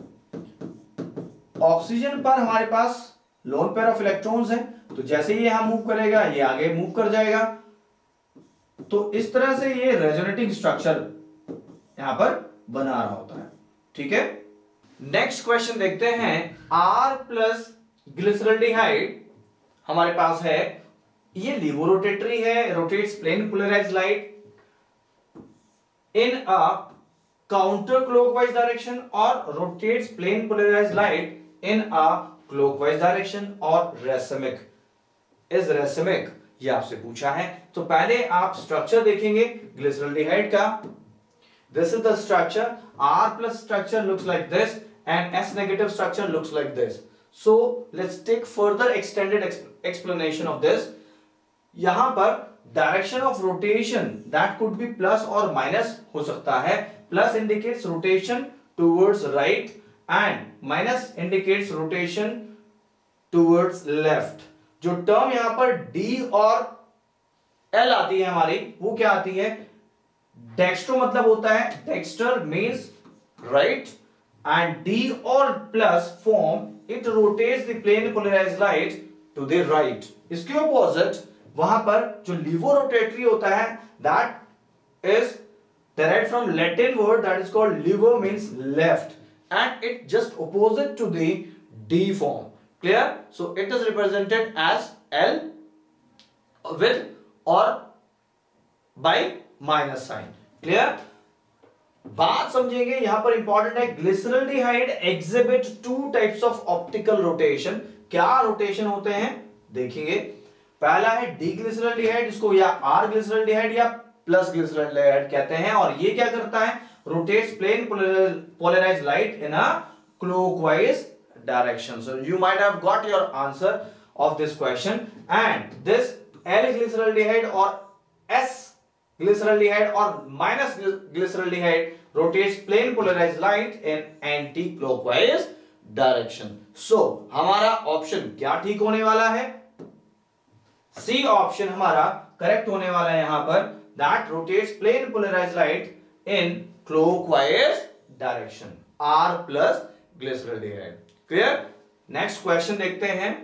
ऑक्सीजन पर हमारे पास लोन पेयर ऑफ इलेक्ट्रॉन्स हैं, तो जैसे ही यहां मूव करेगा ये आगे मूव कर जाएगा, तो इस तरह से ये रेजोनेटिंग स्ट्रक्चर यहां पर बना रहा होता है। ठीक है? नेक्स्ट क्वेश्चन देखते हैं। R प्लस ग्लिसरल्डिहाइड हमारे पास है, ये लिवोरोटेटरी है, rotates plane polarised light in a counter clockwise direction और rotates plane polarized light in a clockwise direction, और racemic is racemic ये आपसे पूछा है। तो पहले आप स्ट्रक्चर देखेंगे ग्लिसरल्डिहाइड का। This is the structure. R plus structure looks like this and S negative structure looks like this. So let's take further extended explanation of this. यहां पर direction of rotation that could be plus और minus हो सकता है। Plus indicates rotation towards right and minus indicates rotation towards left. जो term यहां पर D और एल आती है हमारी, वो क्या आती है? डेक्स्ट्रो मतलब होता है, dexter means right, and D और plus form it rotates the plane polarised light to the right. इसके ऑपोजिट वहां पर जो लिवोरोटेटरी होता है that is derived from Latin word that is called levo means left and it just opposite to the D form. Clear? So it is represented as L with or by minus sign. Clear? बात समझेंगे, यहां पर important है, glyceraldehyde exhibit two types of optical rotation. क्या rotation होते हैं देखेंगे। पहला है डीग्लिसरल्डिहाइड, जिसको या आर ग्लिसरल्डिहाइड या प्लस ग्लिसरल्डिहाइड कहते हैं, और ये क्या करता है, rotates plane polarised light in a clockwise direction. So you might have got your answer of this question, and this L glyceraldehyde और S glyceraldehyde or minus glyceraldehyde rotates plane polarized light in anti-clockwise direction. So हमारा option क्या ठीक होने वाला है, C option हमारा correct होने वाला है यहां पर, that rotates plane polarized light in clockwise direction, R plus glyceraldehyde. Clear? Next question देखते हैं,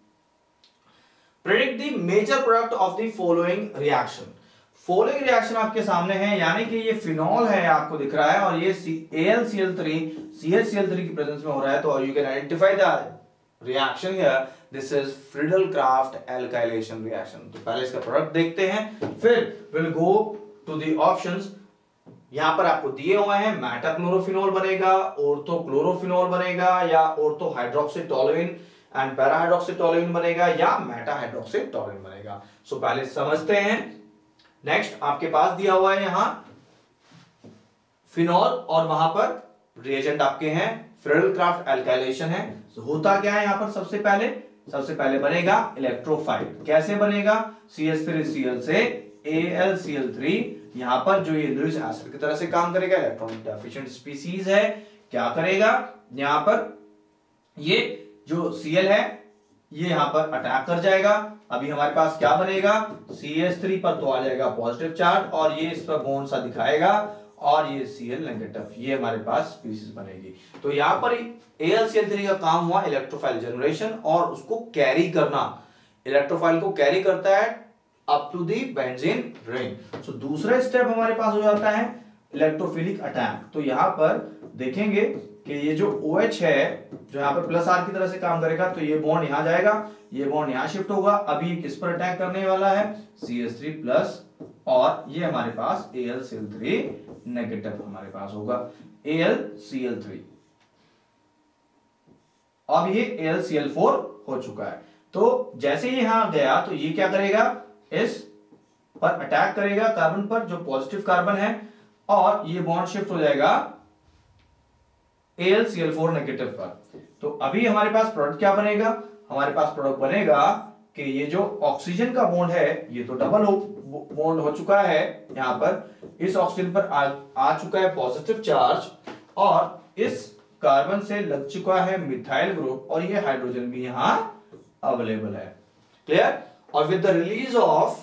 predict the major product of the following reaction. Following reaction आपके सामने है, यानी कि ये फिनॉल है आपको दिख रहा है, और ये AlCl3 CHCl3 की प्रेजेंस में हो रहा है, तो you can identify the reaction here, this is Friedel Crafts alkylation reaction. तो पहले इसका प्रोडक्ट देखते हैं, फिर will go to the options. यहां पर आपको दिए हुए हैं, मेटाक्लोरोफिनॉल बनेगा, ऑर्थोक्लोरोफिनॉल बनेगा, या ऑर्थोहाइड्रोक्सीटोलुइन एंड पैराहाइड्रोक्सीटोलुइन बनेगा, या मेटाहाइड्रोक्सीटोलुइन बनेगा। सो पहले समझते हैं। नेक्स्ट आपके पास दिया हुआ है यहां फिनॉल, और वहां पर रिएजेंट आपके हैं फ्रीडल-क्राफ्ट एल्काइलेशन है। तो होता क्या है यहां पर, सबसे पहले बनेगा इलेक्ट्रोफाइल। कैसे बनेगा, CH3Cl से AlCl3, यहां पर जो ये लुईस एसिड की तरह से काम करेगा, इलेक्ट्रॉन डेफिशिएंट स्पीसीज है, क्या करेगा, यहां पर ये जो Cl है ये यहां पर अटैक कर जाएगा। अभी हमारे पास क्या बनेगा, CH3 पर तो आ जाएगा पॉजिटिव चार्ज, और ये इस पर बॉन्ड सा दिखाएगा, और ये Cl नेगेटिव, ये हमारे पास स्पीसीज बनेगी। तो यहां पर AlCl3 का काम हुआ इलेक्ट्रोफाइल जनरेशन और उसको कैरी करना, इलेक्ट्रोफाइल को कैरी करता है up to the benzene ring. So दूसरा स्टेप हमारे पास हो जाता है इलेक्ट्रोफिलिक अटैक। तो यहां पर देखेंगे कि ये जो OH है जो यहाँ पर प्लस आर की तरह से काम करेगा, तो ये बॉन्ड यहां जाएगा, ये बॉन्ड यहां शिफ्ट होगा। अभी किस पर अटैक करने वाला है, CH3 प्लस, और ये हमारे पास AlCl3 नेगेटिव हमारे पास होगा, AlCl3। अब ये AlCl4 हो चुका है। तो जैसे ही यहां गया तो ये क्या करेगा, इस पर अटैक करेगा कार्बन पर जो पॉजिटिव कार्बन है, और ये बॉन्ड शिफ्ट हो जाएगा AlCl4 नेगेटिव पर। तो अभी हमारे पास प्रोडक्ट क्या बनेगा, हमारे पास प्रोडक्ट बनेगा कि ये जो ऑक्सीजन का बॉन्ड है ये तो डबल बॉन्ड हो चुका है, यहां पर इस ऑक्सीजन पर आ चुका है पॉजिटिव चार्ज, और इस कार्बन से लग चुका है मिथाइल ग्रुप, और ये हाइड्रोजन भी यहां अवेलेबल है। क्लियर? और with the release of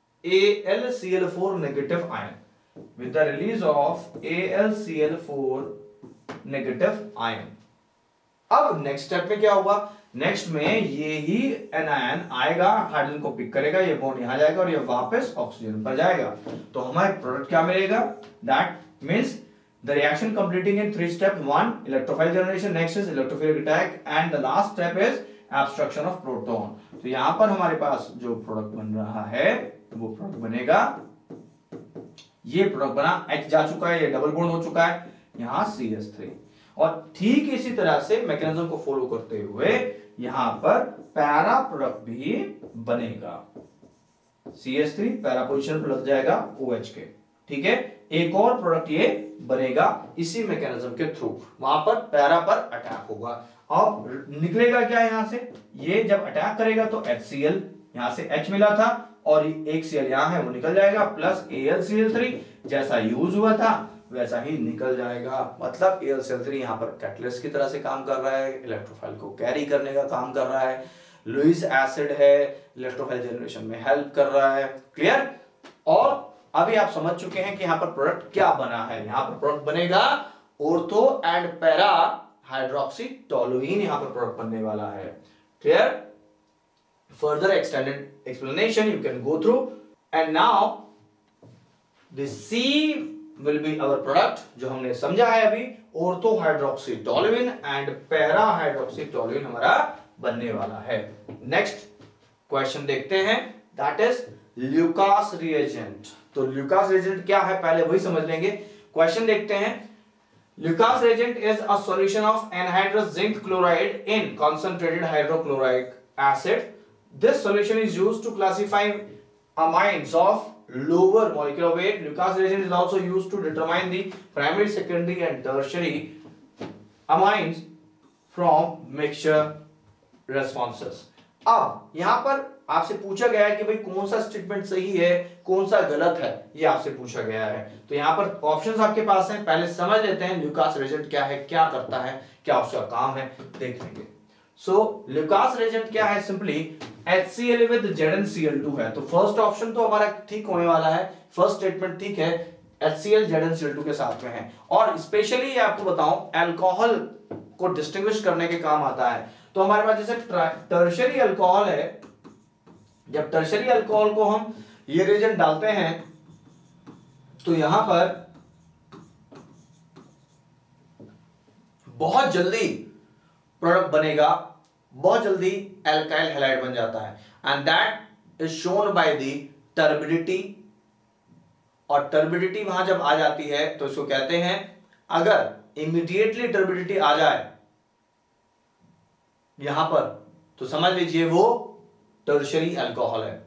AlCl4 negative ion, with the release of AlCl4 negative ion, अब नेक्स्ट स्टेप में क्या होगा, नेक्स्ट में ये ही एनायन आएगा, हाइड्रोजन को पिक करेगा, ये बॉन्ड यहां जाएगा, और ये वापस ऑक्सीजन पर जाएगा। तो हमारे प्रोडक्ट क्या मिलेगा, that means the reaction completing in 3 steps. 1 electrophile generation, next is electrophilic attack, and the last step is abstraction of proton. तो यहां पर हमारे पास जो प्रोडक्ट बन रहा है वो प्रोडक्ट बनेगा, ये प्रोडक्ट बना, H जा चुका है, ये डबल बॉन्ड हो चुका है, यहां CH3, और ठीक इसी तरह से मैकेनिज्म को फॉलो करते हुए यहां पर पैरा प्रोडक्ट भी बनेगा, CH3 पैरा पोजीशन पर लग जाएगा OH के, ठीक है। एक और प्रोडक्ट ये बनेगा इसी मैकेनिज्म के थ्रू, वहां पर पैरा पर अटैक होगा, और निकलेगा क्या यहां से, ये जब अटैक करेगा तो HCl, यहां से H मिला था और एक Cl यहां है वो निकल जाएगा, प्लस AlCl3 जैसा यूज हुआ था वैसा ही निकल जाएगा। मतलब AlCl3 यहां पर कैटलिस्ट की तरह से काम कर रहा है, इलेक्ट्रोफाइल को कैरी करने का काम कर रहा है, लुईस एसिड है, इलेक्ट्रोफाइल जनरेशन में हेल्प कर रहा है। क्लियर? और अभी आप समझ चुके हैं कि यहां पर प्रोडक्ट क्या बना है, यहां पर प्रोडक्ट बनेगा ऑर्थो एंड पैरा हाइड्रोक्सीटोलुइन, यहां पर प्रोडक्ट बनने वाला है। Clear? Further extended explanation you can go through, and now the C will be our product, जो हमने समझा है अभी, ortho hydroxytoluene and para hydroxytoluene हमारा बनने वाला है। नेक्स्ट क्वेश्चन देखते हैं, दैट इज ल्यूकास रिएजेंट। तो ल्यूकास रिएजेंट क्या है पहले वही समझ लेंगे। क्वेश्चन देखते हैं। Lucas reagent is a solution of anhydrous zinc chloride in concentrated hydrochloric acid. This solution is used to classify amines of lower molecular weight. Lucas reagent is also used to determine the primary, secondary and tertiary amines from mixture responses. अब यहां पर आपसे पूछा गया है कि भाई कौन सा स्टेटमेंट सही है, कौन सा गलत है, ये आपसे पूछा गया है। तो यहां पर ऑप्शंस आपके पास हैं, पहले समझ लेते हैं ल्यूकास रेजेंट क्या है, क्या करता है, क्या उसका काम है, देख लेंगे। सो ल्यूकास रेजेंट क्या है, सिंपली HCl विद ZnCl2 है। तो फर्स्ट ऑप्शन तो हमारा ठीक होने वाला है, फर्स्ट स्टेटमेंट ठीक है, HCl ZnCl2 के साथ में है। और स्पेशली ये आपको बताऊं अल्कोहल को डिस्टिंग्विश करने के काम आता है। तो हमारे पास जैसे टर्शियरी अल्कोहल है, जब टर्शियरी अल्कोहल को हम ये रिएजेंट डालते हैं तो यहां पर बहुत जल्दी प्रोडक्ट बनेगा, बहुत जल्दी एल्काइल हैलाइड बन जाता है, and that is shown by the turbidity. और टर्बिडिटी वहां जब आ जाती है तो इसको कहते हैं, अगर इमीडिएटली टर्बिडिटी आ जाए यहां पर तो समझ लीजिए वो टर्शियरी अल्कोहल है।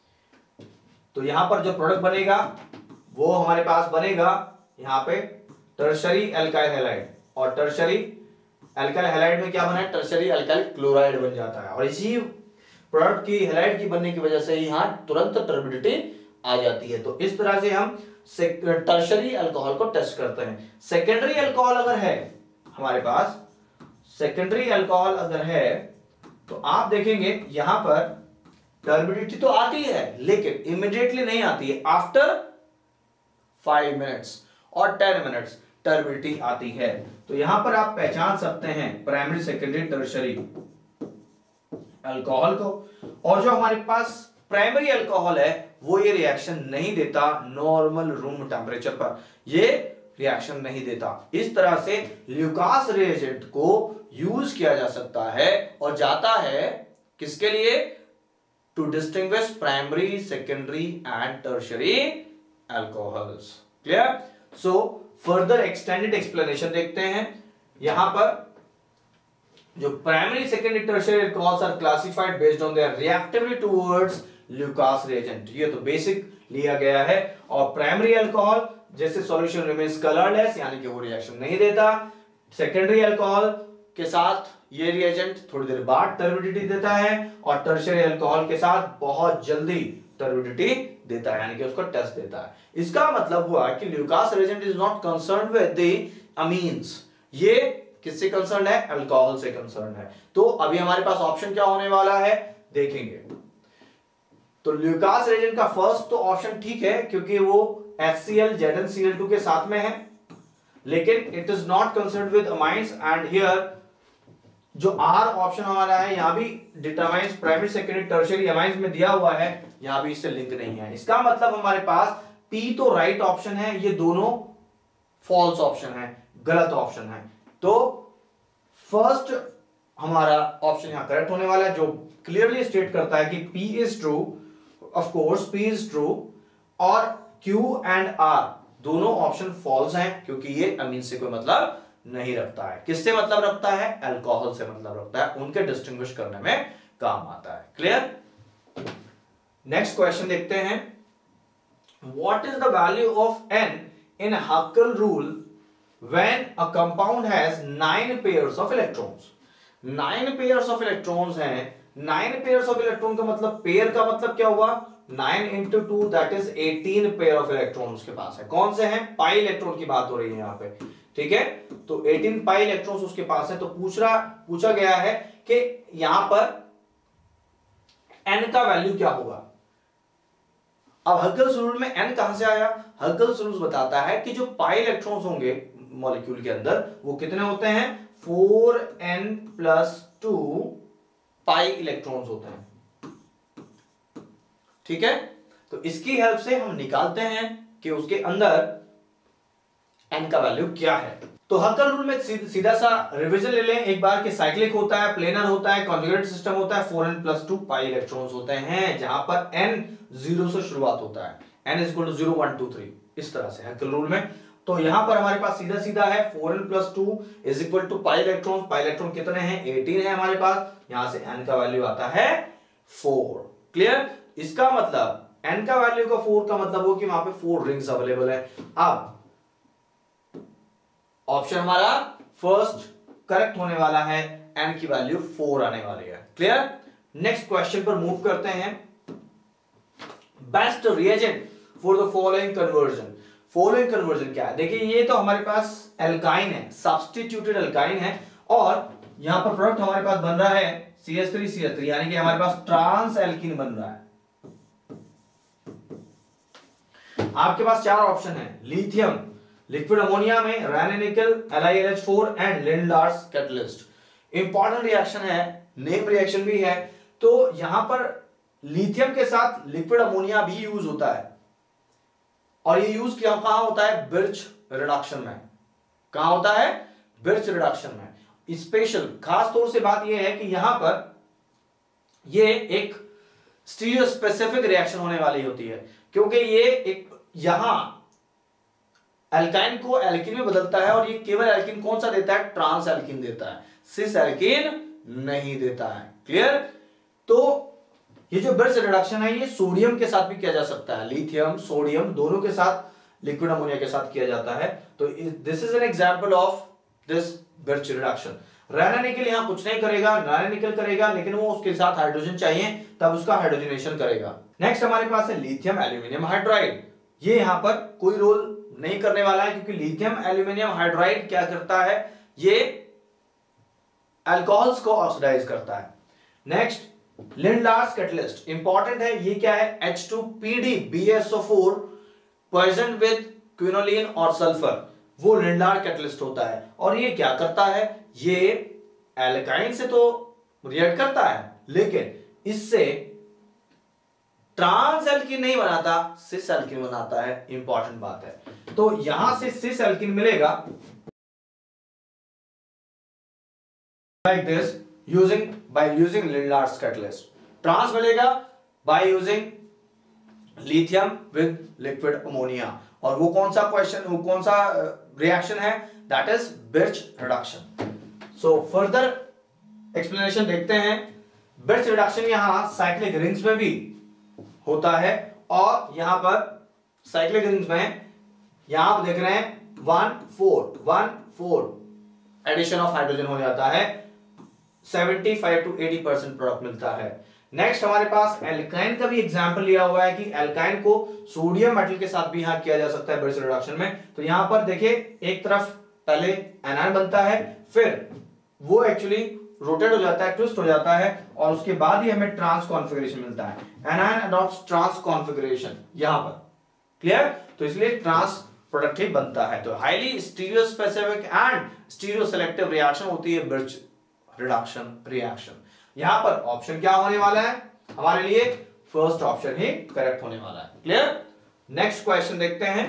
तो यहां पर जो प्रोडक्ट बनेगा वो हमारे पास बनेगा यहां पे टर्शियरी अल्काइल हैलाइड, और टर्शियरी अल्काइल हैलाइड में क्या बना है, टर्शियरी अल्काइल क्लोराइड बन जाता है। और इसी प्रोडक्ट की हैलाइड की बनने की वजह से यहां तुरंत टर्बिडिटी आ जाती है। तो इस तरह से हम टर्शियरी अल्कोहल को टेस्ट करते हैं। सेकेंडरी अल्कोहल अगर है हमारे पास, सेकेंडरी अल्कोहल अगर है तो आप देखेंगे यहां पर टर्बिडिटी तो आती है लेकिन इमीडिएटली नहीं आती है, आफ्टर 5 मिनट्स और 10 मिनट्स टर्बिडिटी आती है। तो यहां पर आप पहचान सकते हैं प्राइमरी, सेकेंडरी, टर्शियरी अल्कोहल को। और जो हमारे पास प्राइमरी अल्कोहल है वो ये रिएक्शन नहीं देता नॉर्मल रूम टेम्परेचर पर, ये रिएक्शन नहीं देता। इस तरह से ल्यूकास रिएजेंट को यूज किया जा सकता है और जाता है किसके लिए, to distinguish primary, secondary and tertiary alcohols. Clear? So further extended explanation देखते हैं। यहां पर जो primary, secondary, tertiary alcohols are classified based on their reactivity towards Lucas reagent. ये तो बेसिक लिया गया है। और प्राइमरी अल्कोहल जैसे सॉल्यूशन रिमेन्स कलरलेस, यानी कि वो रिएक्शन नहीं देता। सेकेंडरी अल्कोहल के साथ ये रिएजेंट थोड़ी देर बाद टर्बिडिटी देता है, और टर्शियरी अल्कोहल के साथ बहुत जल्दी टर्बिडिटी देता है, यानी कि उसको टेस्ट देता है। इसका मतलब हुआ कि Lucas reagent is not concerned with the amines, ये किससे कंसर्न है, अल्कोहल से कंसर्न है। तो अभी हमारे पास ऑप्शन क्या होने वाला है देखेंगे। तो ल्यूकास रिएजेंट का फर्स्ट तो ऑप्शन ठीक है क्योंकि वो HCl ZnCl2 के साथ में है, लेकिन it is not concerned with amines. And here जो आर ऑप्शन हमारा है यहां भी determines primary, secondary, tertiary amines में दिया हुआ है, यहां भी इससे लिंक नहीं है। इसका मतलब हमारे पास पी तो राइट ऑप्शन है, ये दोनों फॉल्स ऑप्शन है, गलत ऑप्शन है। तो फर्स्ट हमारा ऑप्शन यहां करेक्ट होने वाला है, जो क्लियरली स्टेट करता है कि P is true, of course P is true, और Q एंड R दोनों ऑप्शन फॉल्स हैं क्योंकि ये अमीन से कोई मतलब नहीं रखता है। किससे मतलब रखता है, अल्कोहल से मतलब रखता है, उनके डिस्टिंग्विश करने में काम आता है। क्लियर? नेक्स्ट क्वेश्चन देखते हैं। What is the value of N in Huckel rule when a compound has 9 pairs of electrons? 9 pairs of electrons हैं। 9 पेयर्स ऑफ इलेक्ट्रॉन का मतलब, पेयर का मतलब क्या हुआ, 9 into 2 that is 18 pair of electron उसके पास है। कौन से हैं, पाई इलेक्ट्रॉन की बात हो रही है यहाँ पे, ठीक है। तो 18 पाई इलेक्ट्रॉन्स उसके पास है। तो पूछा गया है कि यहां पर n का वैल्यू क्या होगा। अब हक्केल्स रूल में n कहां से आया, हक्केल्स रूल बताता है कि जो पाई इलेक्ट्रॉन्स होंगे मॉलिक्यूल के अंदर वो कितने होते हैं, 4n+2 पाई इलेक्ट्रॉन्स होते हैं, ठीक है। तो इसकी हेल्प से हम निकालते हैं कि उसके अंदर n का वैल्यू क्या है। तो हक्केल रूल में सीधा सा रिवीजन ले लें एक बार कि साइक्लिक होता है, प्लेनर होता है, कॉन्जुगेट सिस्टम होता है, 4n+2 पाई इलेक्ट्रॉन्स होते हैं, जहां पर n 0 से शुरुआत होता है, n = 0 1 2 3 इस तरह से हक्केल रूल में। तो यहां पर हमारे पास सीधा सीधा है 4n+2 is equal to pi electron कितने हैं 18 है हमारे पास, यहां से n का वैल्यू आता है 4। क्लियर? इसका मतलब n का वैल्यू का 4 का मतलब हो कि वहां पे 4 रिंग्स अवेलेबल है। अब ऑप्शन हमारा फर्स्ट करेक्ट होने वाला है, n की वैल्यू 4 आने वाली है। क्लियर? नेक्स्ट क्वेश्चन पर मूव करते हैं। Best reagent for the following conversion. Following conversion क्या है? देखिए ये तो हमारे पास एल्काइन है, सब्स्टिट्यूटेड एल्काइन है, और यहां पर प्रोडक्ट हमारे पास बन रहा है CH3CH3, यानी कि हमारे पास ट्रांस एल्कीन बन रहा है। आपके पास चार ऑप्शन है, लिथियम, लिक्विड अमोनिया में, Raney nickel, LiLH4 and Lindlar's catalyst. Important reaction है, नेम रिएक्शन भी है। तो यहां पर लिथियम के साथ लिक्विड अमोनिया भी यूज होता है, और ये यूज क्या कहां होता है? बिर्च रिडक्शन में। कहां होता है? बिर्च रिडक्शन में। स्पेशल खास तौर से बात यह है कि यहां पर ये एक स्टीरियो स्पेसिफिक रिएक्शन होने वाली होती है, क्योंकि ये एक यहां एल्काइन को एल्कीन में बदलता है, और ये केवल एल्कीन कौन सा देता है? ट्रांस एल्कीन देता है, सिस एल्कीन नहीं देता है। क्लियर? तो ये जो बिर्च रिडक्शन है ये सोडियम के साथ भी किया जा सकता है, लिथियम सोडियम दोनों के साथ, लिक्विड अमोनिया के साथ किया जाता है। तो this is an example of this Birch reduction. Raney nickel यहां कुछ नहीं करेगा, रैनेनिकल करेगा, लेकिन वो उसके साथ हाइड्रोजन चाहिए तब उसका हाइड्रोजनेशन करेगा। नेक्स्ट हमारे पास है लिथियम एल्यूमिनियम हाइड्राइड। ये यहां पर कोई रोल नहीं करने वाला है, क्योंकि लिथियम एल्यूमिनियम हाइड्राइड क्या करता है? ये अल्कोहल्स को ऑक्सीडाइज करता है। नेक्स्ट लिंडार्स कैटलिस्ट, इंपॉर्टेंट है, ये क्या है? H2PdBSO4 पॉइजन विद क्विनोलिन और सल्फर, वो लिंडार कैटलिस्ट होता है। और ये क्या करता है? ये एल्काइन से तो रिएक्ट करता है, लेकिन इससे ट्रांस एल्कीन नहीं बनाता, सिस एल्कीन बनाता है। इंपॉर्टेंट बात है। तो यहां से सिस एल्कीन मिलेगा like this by using Lindlar's catalyst. Trans मिलेगा by using lithium with liquid ammonia, और वो कौन सा क्वेश्चन, वो कौन सा रिएक्शन है? That is Birch reduction. So further explanation देखते हैं। बिर्च रिडक्शन यहां साइक्लिक रिंग्स में भी होता है, और यहां पर साइक्लिक रिंग्स में यहां आप देख रहे हैं 1,4 एडिशन ऑफ हाइड्रोजन हो जाता है, 75 to 80% प्रोडक्ट मिलता है। नेक्स्ट हमारे पास एल्काइन का भी एग्जांपल लिया हुआ है कि एल्काइन को सोडियम मेटल के साथ भी यहां किया जा सकता है बिर्च रिडक्शन में। तो यहां पर देखिए एक तरफ पहले एनायन बनता है, फिर वो एक्चुअली रोटेट हो जाता है, ट्विस्ट हो जाता है, और उसके बाद ही हमें ट्रांस कॉन्फ़िगरेशन मिलता है। एनायन अडॉप्ट्स ट्रांस कॉन्फ़िगरेशन यहां पर। क्लियर? तो इसलिए ट्रांस प्रोडक्ट ही बनता है। तो highly stereo specific and stereo selective reaction होती है बिर्च रिडक्शन रिएक्शन। यहां पर ऑप्शन क्या होने वाला है हमारे लिए? फर्स्ट ऑप्शन ही करेक्ट होने वाला है। क्लियर? नेक्स्ट क्वेश्चन देखते हैं।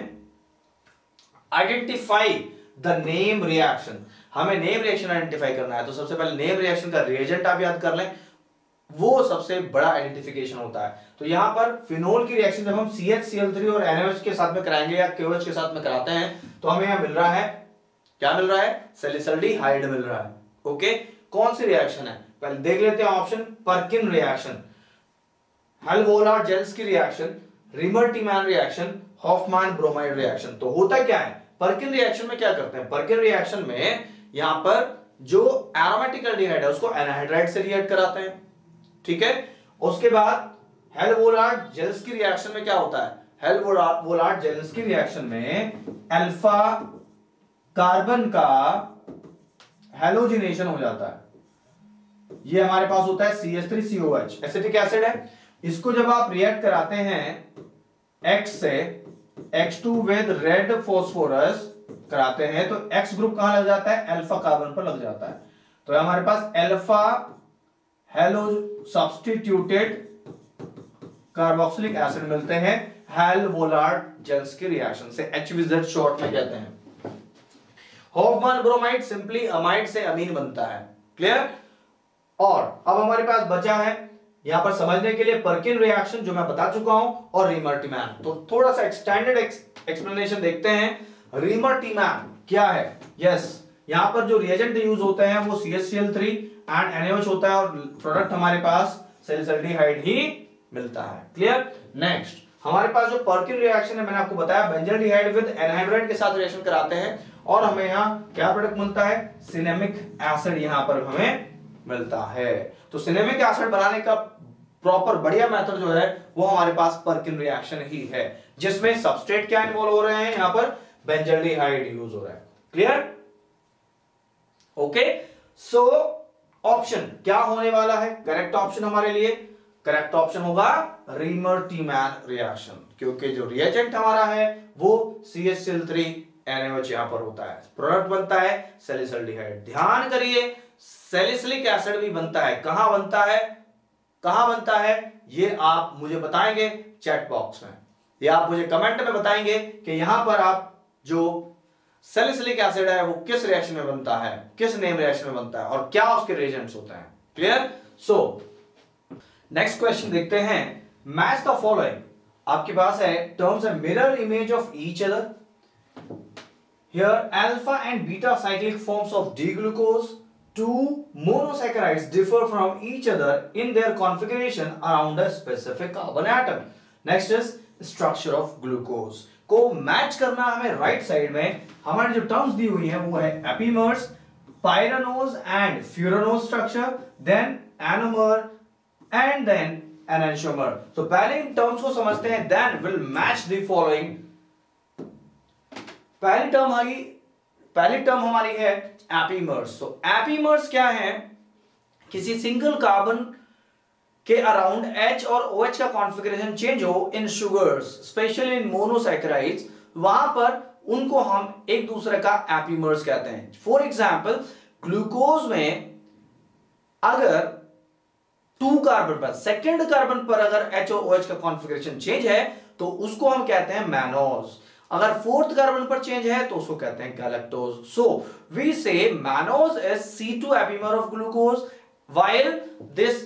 Identify the name reaction. हमें नेम रिएक्शन आइडेंटिफाई करना है, तो सबसे पहले नेम रिएक्शन का रिएजेंट आप याद कर लें, वो सबसे बड़ा आइडेंटिफिकेशन होता है। तो यहां पर फिनोल की रिएक्शन जब हम CH Cl3 और NaOH के साथ में कराएंगे या KOH के साथ में कराते हैं, तो हमें यहां मिल रहा है, क्या मिल रहा है? सैलिसल्डिहाइड मिल रहा है। ओके, कौन सी रिएक्शन है? पहले देख लेते हैं option. Perkin reaction, Hell Volhard Zelinsky reaction, Reimer Tiemann reaction, Hofmann bromide reaction. तो होता क्या है? पर्किन रिएक्शन में क्या करते हैं? पर्किन रिएक्शन में यहां पर जो एरोमेटिक एल्डिहाइड है उसको एनहाइड्राइड से रिएक्ट कराते हैं, ठीक है। उसके बाद हेल्वोलार्ड-जेलेंस्की रिएक्शन में क्या होता है? हेल्वोलार्ड-जेलेंस्की रिएक्शन में अल्फा कार्बन का हेलोजिनेशन हो जाता है। ये हमारे पास होता है CH3COH, एसिटिक एसिड है। इसको जब आप रिएक्ट कराते हैं X से H2 विद रेड फॉस्फोरस कराते हैं, तो X ग्रुप कहां लग जाता है? अल्फा कार्बन पर लग जाता है। तो हमारे पास alpha halo substituted carboxylic acid मिलते हैं हेल्वोलार्ड-जेलेंस्की रिएक्शन से, HVZ शॉर्ट में कहते हैं। हॉफमैन ब्रोमाइड सिंपली अमाइड से अमीन बनता है। क्लियर? और अब हमारे पास बचा है यहां पर समझने के लिए पर्किन रिएक्शन जो मैं बता चुका हूं, और रिमर-टीमैन। तो थोड़ा सा एक्सटेंडेड एक्सप्लेनेशन देखते हैं। रीमर टीमैन क्या है? यस, यहां पर जो रिएजेंट यूज होते हैं वो CHCl3 एंड NaOH होता है और प्रोडक्ट हमारे पास सैलिसल्डिहाइड ही मिलता है। क्लियर? नेक्स्ट हमारे पास जो पर्किन रिएक्शन है, मैंने आपको बताया बेंजल्डिहाइड विद एनहाइड्राइड के साथ रिएक्शन कराते हैं और हमें यहाँ क्या प्रोडक्ट मिलता है? सिनेमिक एसिड यहां पर हमें मिलता है। तो सिनेमिक एसिड बनाने का प्रॉपर बढ़िया मेथड जो है वो हमारे पास पर्किन रिएक्शन ही है, जिसमें सबस्ट्रेट क्या इन्वॉल्व हो रहे हैं? यहां पर बेंजल्डिहाइड यूज हो रहा है। क्लियर? ओके, सो ऑप्शन क्या होने वाला है करेक्ट ऑप्शन हमारे लिए? करेक्ट ऑप्शन होगा रीमर टीमैन रिएक्शन, क्योंकि जो रिएजेंट हमारा है वो CHCl3 NaOH यहां पर होता है, प्रोडक्ट बनता है सैलिसल्डिहाइड। ध्यान करिए, सैलिसिलिक एसिड भी बनता है। कहां बनता है? कहां बनता है ये आप मुझे बताएंगे चैट बॉक्स में, या आप मुझे कमेंट में बताएंगे कि यहां पर आप जो सैलिसिलिक एसिड है वो किस रिएक्शन में बनता है, किस नेम रिएक्शन में बनता है और क्या उसके रिएजेंट्स होते हैं। क्लियर? सो नेक्स्ट क्वेश्चन देखते हैं। मैच द फॉलोइंग, आपके पास है terms and mirror image of each other. Here alpha and beta cyclic forms of D-glucose, two monosaccharides differ from each other in their configuration around a specific carbon atom. Next is structure of glucose. को match करना हमें right side में। हमारी जो terms दी हुई है वो है epimers, pyranose and furanose structure, then anomer and then enantiomer. तो पहले इन टर्म्स को समझते हैं, then will match the following. पहली टर्म हमारी है एपीमर्स। तो एपीमर्स क्या है? किसी सिंगल कार्बन के अराउंड H और OH का कॉन्फ़िगरेशन चेंज हो in sugars, especially in monosaccharides, वहां पर उनको हम एक दूसरे का एपीमर्स कहते हैं। फॉर एग्जांपल ग्लूकोज में अगर 2 कार्बन पर, सेकेंड कार्बन पर अगर H और OH का कॉन्फ़िगरेशन चेंज है तो उसको हम कहते हैं मैनोज। अगर 4th कार्बन पर चेंज है तो उसको कहते हैं galactose. So we say mannose is C2 epimer of glucose, while this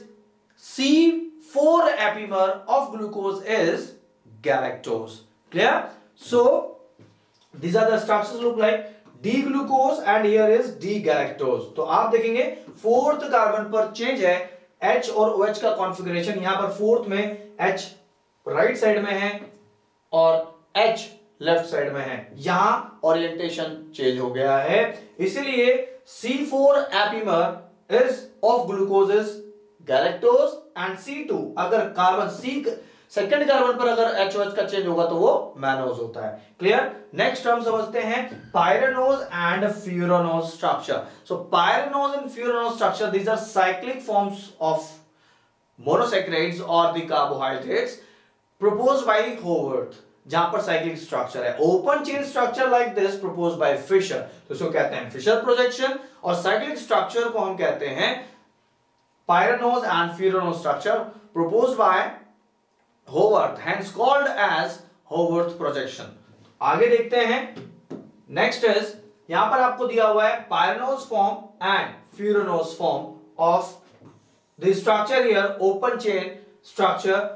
C4 epimer of glucose is galactose. Clear? So these are the structures look like D-glucose and here is D-galactose. तो आप देखेंगे 4th carbon पर change है, H और OH का configuration यहां पर 4th में H राइट साइड में है और H लेफ्ट साइड में है, यहां ओरिएंटेशन चेंज हो गया है, इसलिए C4 epimer is of glucose is galactose and C2 अगर कार्बन सेकंड कार्बन पर अगर HOH का चेंज होगा तो वो मैनोज होता है। क्लियर? नेक्स्ट टर्म समझते हैं pyranose and furanose structure. So pyranose and furanose structure, these are cyclic forms of monosaccharides और the carbohydrates proposed by Howarth, जहां पर साइक्लिक स्ट्रक्चर है। Open chain structure like this proposed by Fischer, तो इसको कहते हैं फिशर प्रोजेक्शन, और cyclic structure को हम कहते हैं pyranose and furanose structure proposed by Howarth, hence called as Howarth projection। आगे देखते हैं। नेक्स्ट इज, यहां पर आपको दिया हुआ है pyranose form and furanose form of the structure here, open chain structure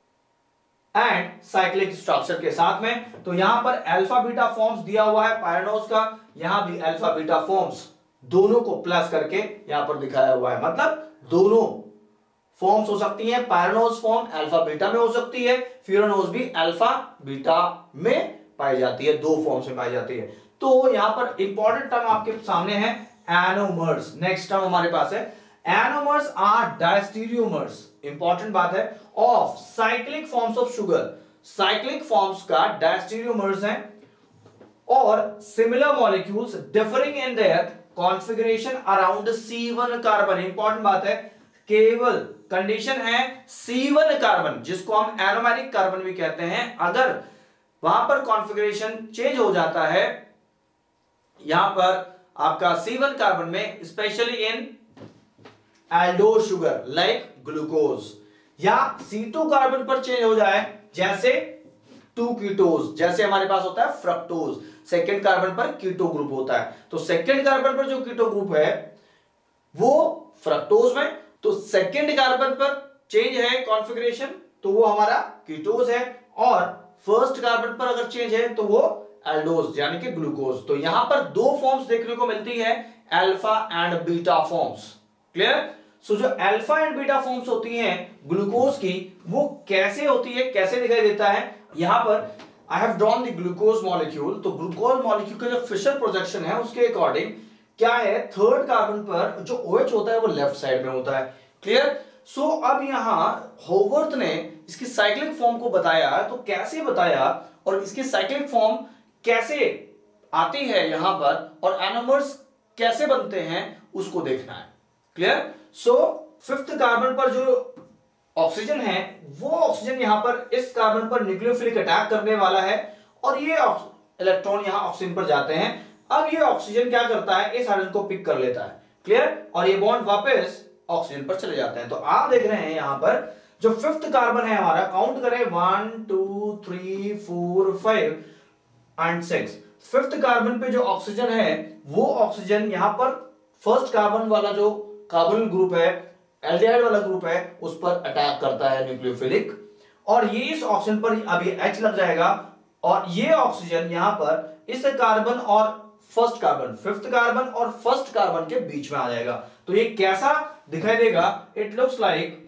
and cyclic structure के साथ में। तो यहां पर अल्फा बीटा फॉर्म्स दिया हुआ है पायरानोज का, यहां भी अल्फा बीटा फॉर्म्स, दोनों को प्लस करके यहां पर दिखाया हुआ है, मतलब दोनों फॉर्म्स हो सकती हैं। पायरानोज फॉर्म अल्फा बीटा में हो सकती है, फ्यूरानोज भी अल्फा बीटा में पाई जाती है, 2 फॉर्म्स में पाई जाती है। तो यहां पर इंपॉर्टेंट टर्म आपके सामने है एनोमर्स। नेक्स्ट टर्म हमारे पास है एनोमर्स आर डायस्टीरियोमर्स, इंपॉर्टेंट बात है, of cyclic forms of sugar. Cyclic forms का डायस्टीरियोमर्स हैं और similar molecules differing in their configuration around C1 carbon. Important बात है, केवल कंडीशन है C1 कार्बन, जिसको हम एरोमेटिक कार्बन भी कहते हैं, अगर वहां पर कॉन्फ़िगरेशन चेंज हो जाता है, यहां पर आपका C1 कार्बन में, specially in aldose sugar like glucose, या C2 कार्बन पर चेंज हो जाए जैसे 2 कीटोज, जैसे हमारे पास होता है फ्रक्टोज, सेकेंड कार्बन पर कीटो ग्रुप होता है, तो सेकेंड कार्बन पर जो कीटो ग्रुप है वो फ्रक्टोज में, तो सेकेंड कार्बन पर चेंज है कॉन्फ़िगरेशन तो वो हमारा कीटोज है, और फर्स्ट कार्बन पर अगर चेंज है तो वो एल्डोज यानी कि ग्लूकोज। तो यहां पर दो फॉर्म्स देखने को मिलती है, alpha and beta forms. Clear? So जो अल्फा एंड बीटा फॉर्म्स होती हैं ग्लूकोज की, वो कैसे होती है, कैसे दिखाई देता है? यहां पर I have drawn the glucose molecule. तो ग्लूकोज मॉलिक्यूल का जो फिशर प्रोजेक्शन है उसके अकॉर्डिंग क्या है, थर्ड कार्बन पर जो OH होता है वो लेफ्ट साइड में होता है। क्लियर? सो अब यहां होवर्थ ने इसकी साइक्लिक फॉर्म को बताया, तो कैसे बताया और इसकी साइक्लिक फॉर्म कैसे आती है यहां पर, और एनोमर्स कैसे बनते हैं उसको देखना है। क्लियर? सो फिफ्थ कार्बन पर जो ऑक्सीजन है वो ऑक्सीजन यहां पर इस कार्बन पर न्यूक्लियोफिलिक अटैक करने वाला है, और ये इलेक्ट्रॉन यहां ऑक्सीजन पर जाते हैं। अब ये ऑक्सीजन क्या करता है, इस हाइड्रोजन को पिक कर लेता है। क्लियर? और ये बॉन्ड वापस ऑक्सीजन पर चले जाते हैं। तो आप देख रहे हैं यहां पर जो फिफ्थ कार्बन है हमारा, काउंट करें 1 2 3 4 5 एंड 6। फिफ्थ कार्बन पे जो ऑक्सीजन है वो ऑक्सीजन यहां पर फर्स्ट कार्बन वाला जो कार्बोनिल ग्रुप है, एल्डिहाइड वाला ग्रुप है, उस पर अटैक करता है न्यूक्लियोफिलिक, और ये इस ऑक्सीजन पर अभी H लग जाएगा, और ये ऑक्सीजन यहां पर इस कार्बन और फर्स्ट कार्बन, फिफ्थ कार्बन और फर्स्ट कार्बन के बीच में आ जाएगा। तो ये कैसा दिखाई देगा? इट लुक्स लाइक,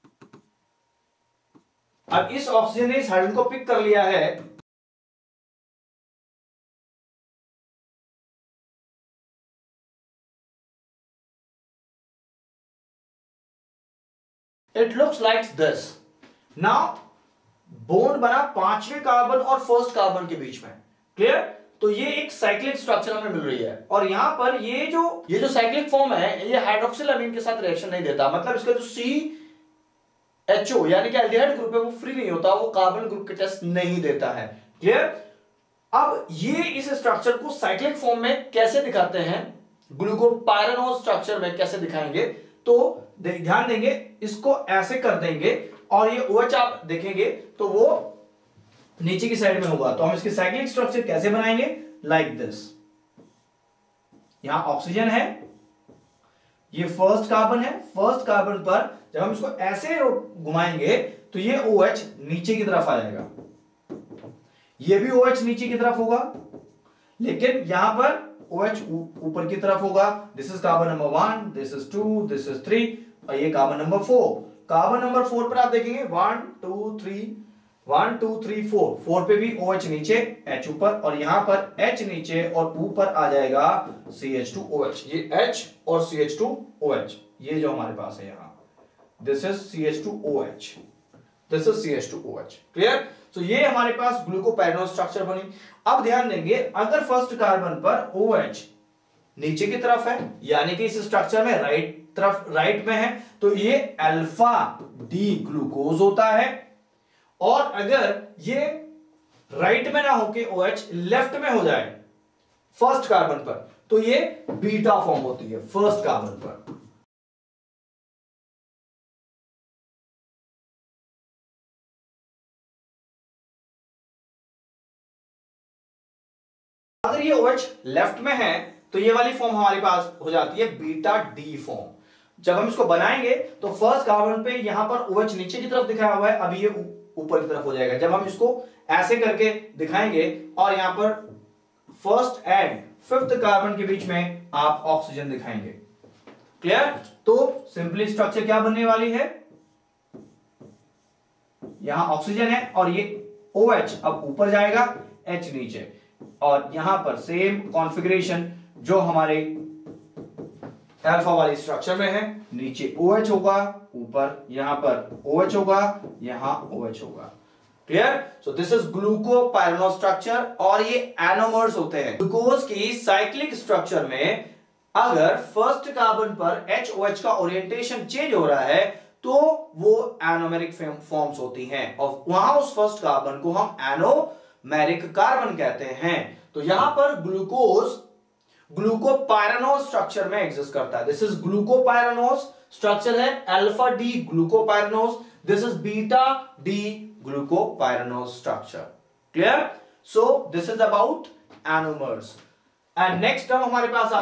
अब इस ऑक्सीजन ने इस हाइड्रोजन को पिक कर लिया है, it looks like this. Now bond बना पांचवें कार्बन और फर्स्ट कार्बन के बीच में। क्लियर? तो ये एक साइक्लिक स्ट्रक्चर हमें मिल रही है, और यहां पर ये जो साइक्लिक फॉर्म है ये हाइड्रोक्सिल अमीन के साथ रिएक्शन नहीं देता, मतलब इसका जो CHO यानी कि एल्डिहाइड ग्रुप है वो फ्री नहीं होता, वो कार्बन ग्रुप के टेस्ट नहीं देता है। क्लियर? अब ये इस स्ट्रक्चर को साइक्लिक फॉर्म में कैसे दिखाते हैं, ग्लूकोपाइरानोज स्ट्रक्चर में कैसे दिखाएंगे? तो ध्यान देंगे, इसको ऐसे कर देंगे और ये OH आप देखेंगे तो वो नीचे की साइड में होगा। तो हम इसकी साइक्लिक स्ट्रक्चर कैसे बनाएंगे? Like this. यहां ऑक्सीजन है, ये फर्स्ट कार्बन है, फर्स्ट कार्बन पर जब हम इसको ऐसे घुमाएंगे तो ये OH नीचे की तरफ आ जाएगा, ये भी OH नीचे की तरफ होगा, लेकिन यहां पर OH ऊपर की तरफ होगा। This is carbon number 1, this is 2, this is 3, और ये कार्बन नंबर 4। कार्बन नंबर 4 पर आप देखेंगे 1 2 3 1 2 3 4, 4 पे भी OH नीचे, H ऊपर, और यहां पर H नीचे और ऊपर आ जाएगा CH2OH। ये H और CH2OH, ये जो हमारे पास है यहां, this is CH2OH, this is CH2OH। Clear? तो ये हमारे पास ग्लूकोपाइरानोज स्ट्रक्चर बनी। अब ध्यान देंगे, अगर फर्स्ट कार्बन पर OH नीचे की तरफ है यानी कि इस स्ट्रक्चर में राइट में है, तो ये अल्फा डी ग्लूकोज होता है, और अगर ये राइट में ना होके OH लेफ्ट में हो जाए फर्स्ट कार्बन पर, तो ये बीटा फॉर्म होती है फर्स्ट कार्बन पर। अगर ये OH लेफ्ट में है तो ये वाली फॉर्म हमारे पास हो जाती है बीटा डी फॉर्म। जब हम इसको बनाएंगे तो फर्स्ट कार्बन पे यहां पर OH नीचे की तरफ दिखाया हुआ है, अभी ये ऊपर की तरफ हो जाएगा। जब हम इसको ऐसे करके दिखाएंगे और यहां पर फर्स्ट एंड फिफ्थ कार्बन के बीच में आप ऑक्सीजन दिखाएंगे। क्लियर? तो सिंपली स्ट्रक्चर क्या बनने वाली है, यहां ऑक्सीजन है और ये OH अब ऊपर जाएगा, H नीचे, और यहां पर सेम कॉन्फ़िगरेशन जो हमारे अल्फा वाली स्ट्रक्चर में है, नीचे OH होगा, ऊपर यहां पर OH होगा, यहां OH होगा। Clear? So this is glucopyranose structure, और ये एनोमर्स होते हैं। ग्लूकोज की साइक्लिक स्ट्रक्चर में अगर फर्स्ट कार्बन पर HOH का ओरिएंटेशन चेंज हो रहा है तो वो एनोमेरिक फॉर्म्स होती हैं, और वहां उस फर्स्ट कार्बन को हम एनोमेरिक कार्बन कहते हैं। तो यहां पर ग्लूकोज ग्लूकोपाइरानोज स्ट्रक्चर में एग्जिस्ट करता है। दिस इज ग्लूकोपाइरानोज स्ट्रक्चर है, alpha D glucopyranose, this is beta D glucopyranose structure. Clear? So this is about anomers. And next term हमारे पास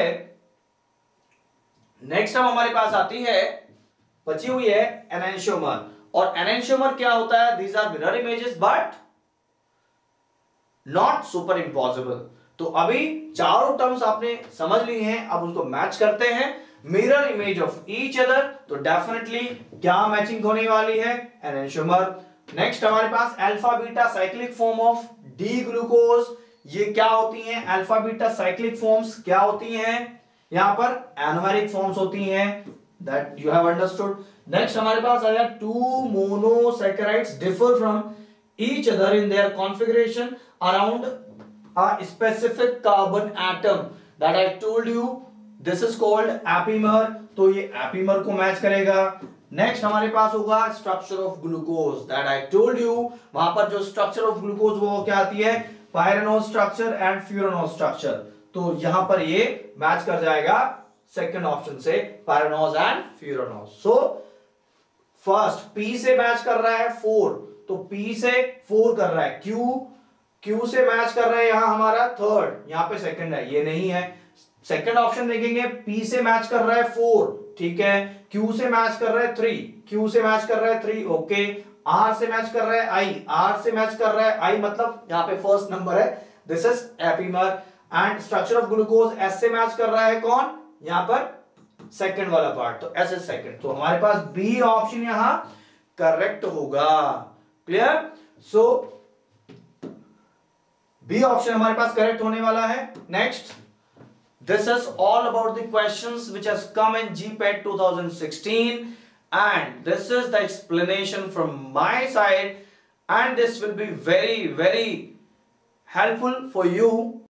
आती है, बची हुई है एनेंशियोमर। और एनेंशियोमर क्या होता है? These are mirror images, but not super impossible. तो अभी चारों टर्म्स आपने समझ लिए हैं, अब उनको मैच करते हैं, mirror image of each other. तो डेफिनेटली क्या मैचिंग होने वाली है, एनेंटियोमर। नेक्स्ट हमारे पास alpha beta cyclic form of D glucose, ये क्या होती हैं, अल्फा बीटा साइक्लिक फॉर्म्स क्या होती हैं, यहां पर एनोमेरिक फॉर्म्स होती हैं, that you have understood. Next हमारे पास आया two monosaccharides differ from each other in their configuration around a specific carbon atom, that I told you this is called epimer. तो ये एपीमर को मैच करेगा। Next हमारे पास होगा structure of glucose, that I told you, वहां पर जो स्ट्रक्चर ऑफ ग्लूकोज वो क्या आती है, pyranose structure and furanose structure. तो यहां पर ये मैच कर जाएगा सेकंड ऑप्शन से, pyranose and furanose. So first P से मैच कर रहा है 4, तो पी से 4 कर रहा है, क्यू से मैच कर रहा है यहां हमारा थर्ड, यहां पे सेकंड है, ये नहीं है। सेकंड ऑप्शन देखेंगे, पी से मैच कर रहा है 4, ठीक है, क्यू से मैच कर रहा है 3, क्यू से मैच कर रहा है 3, ओके, आर से मैच कर रहा है आई, आर से मैच कर रहा है आई, मतलब यहां पे फर्स्ट नंबर है, this is epimer. And structure of glucose S से मैच कर रहा है कौन, यहां पर सेकंड वाला पार्ट, तो एस इज सेकंड। तो हमारे पास बी ऑप्शन यहां करेक्ट होगा। क्लियर? सो बी ऑप्शन हमारे पास करेक्ट होने वाला है। Next, this is all about the questions which has come in GPAT 2016, and this is the explanation from my side, and this will be very helpful for you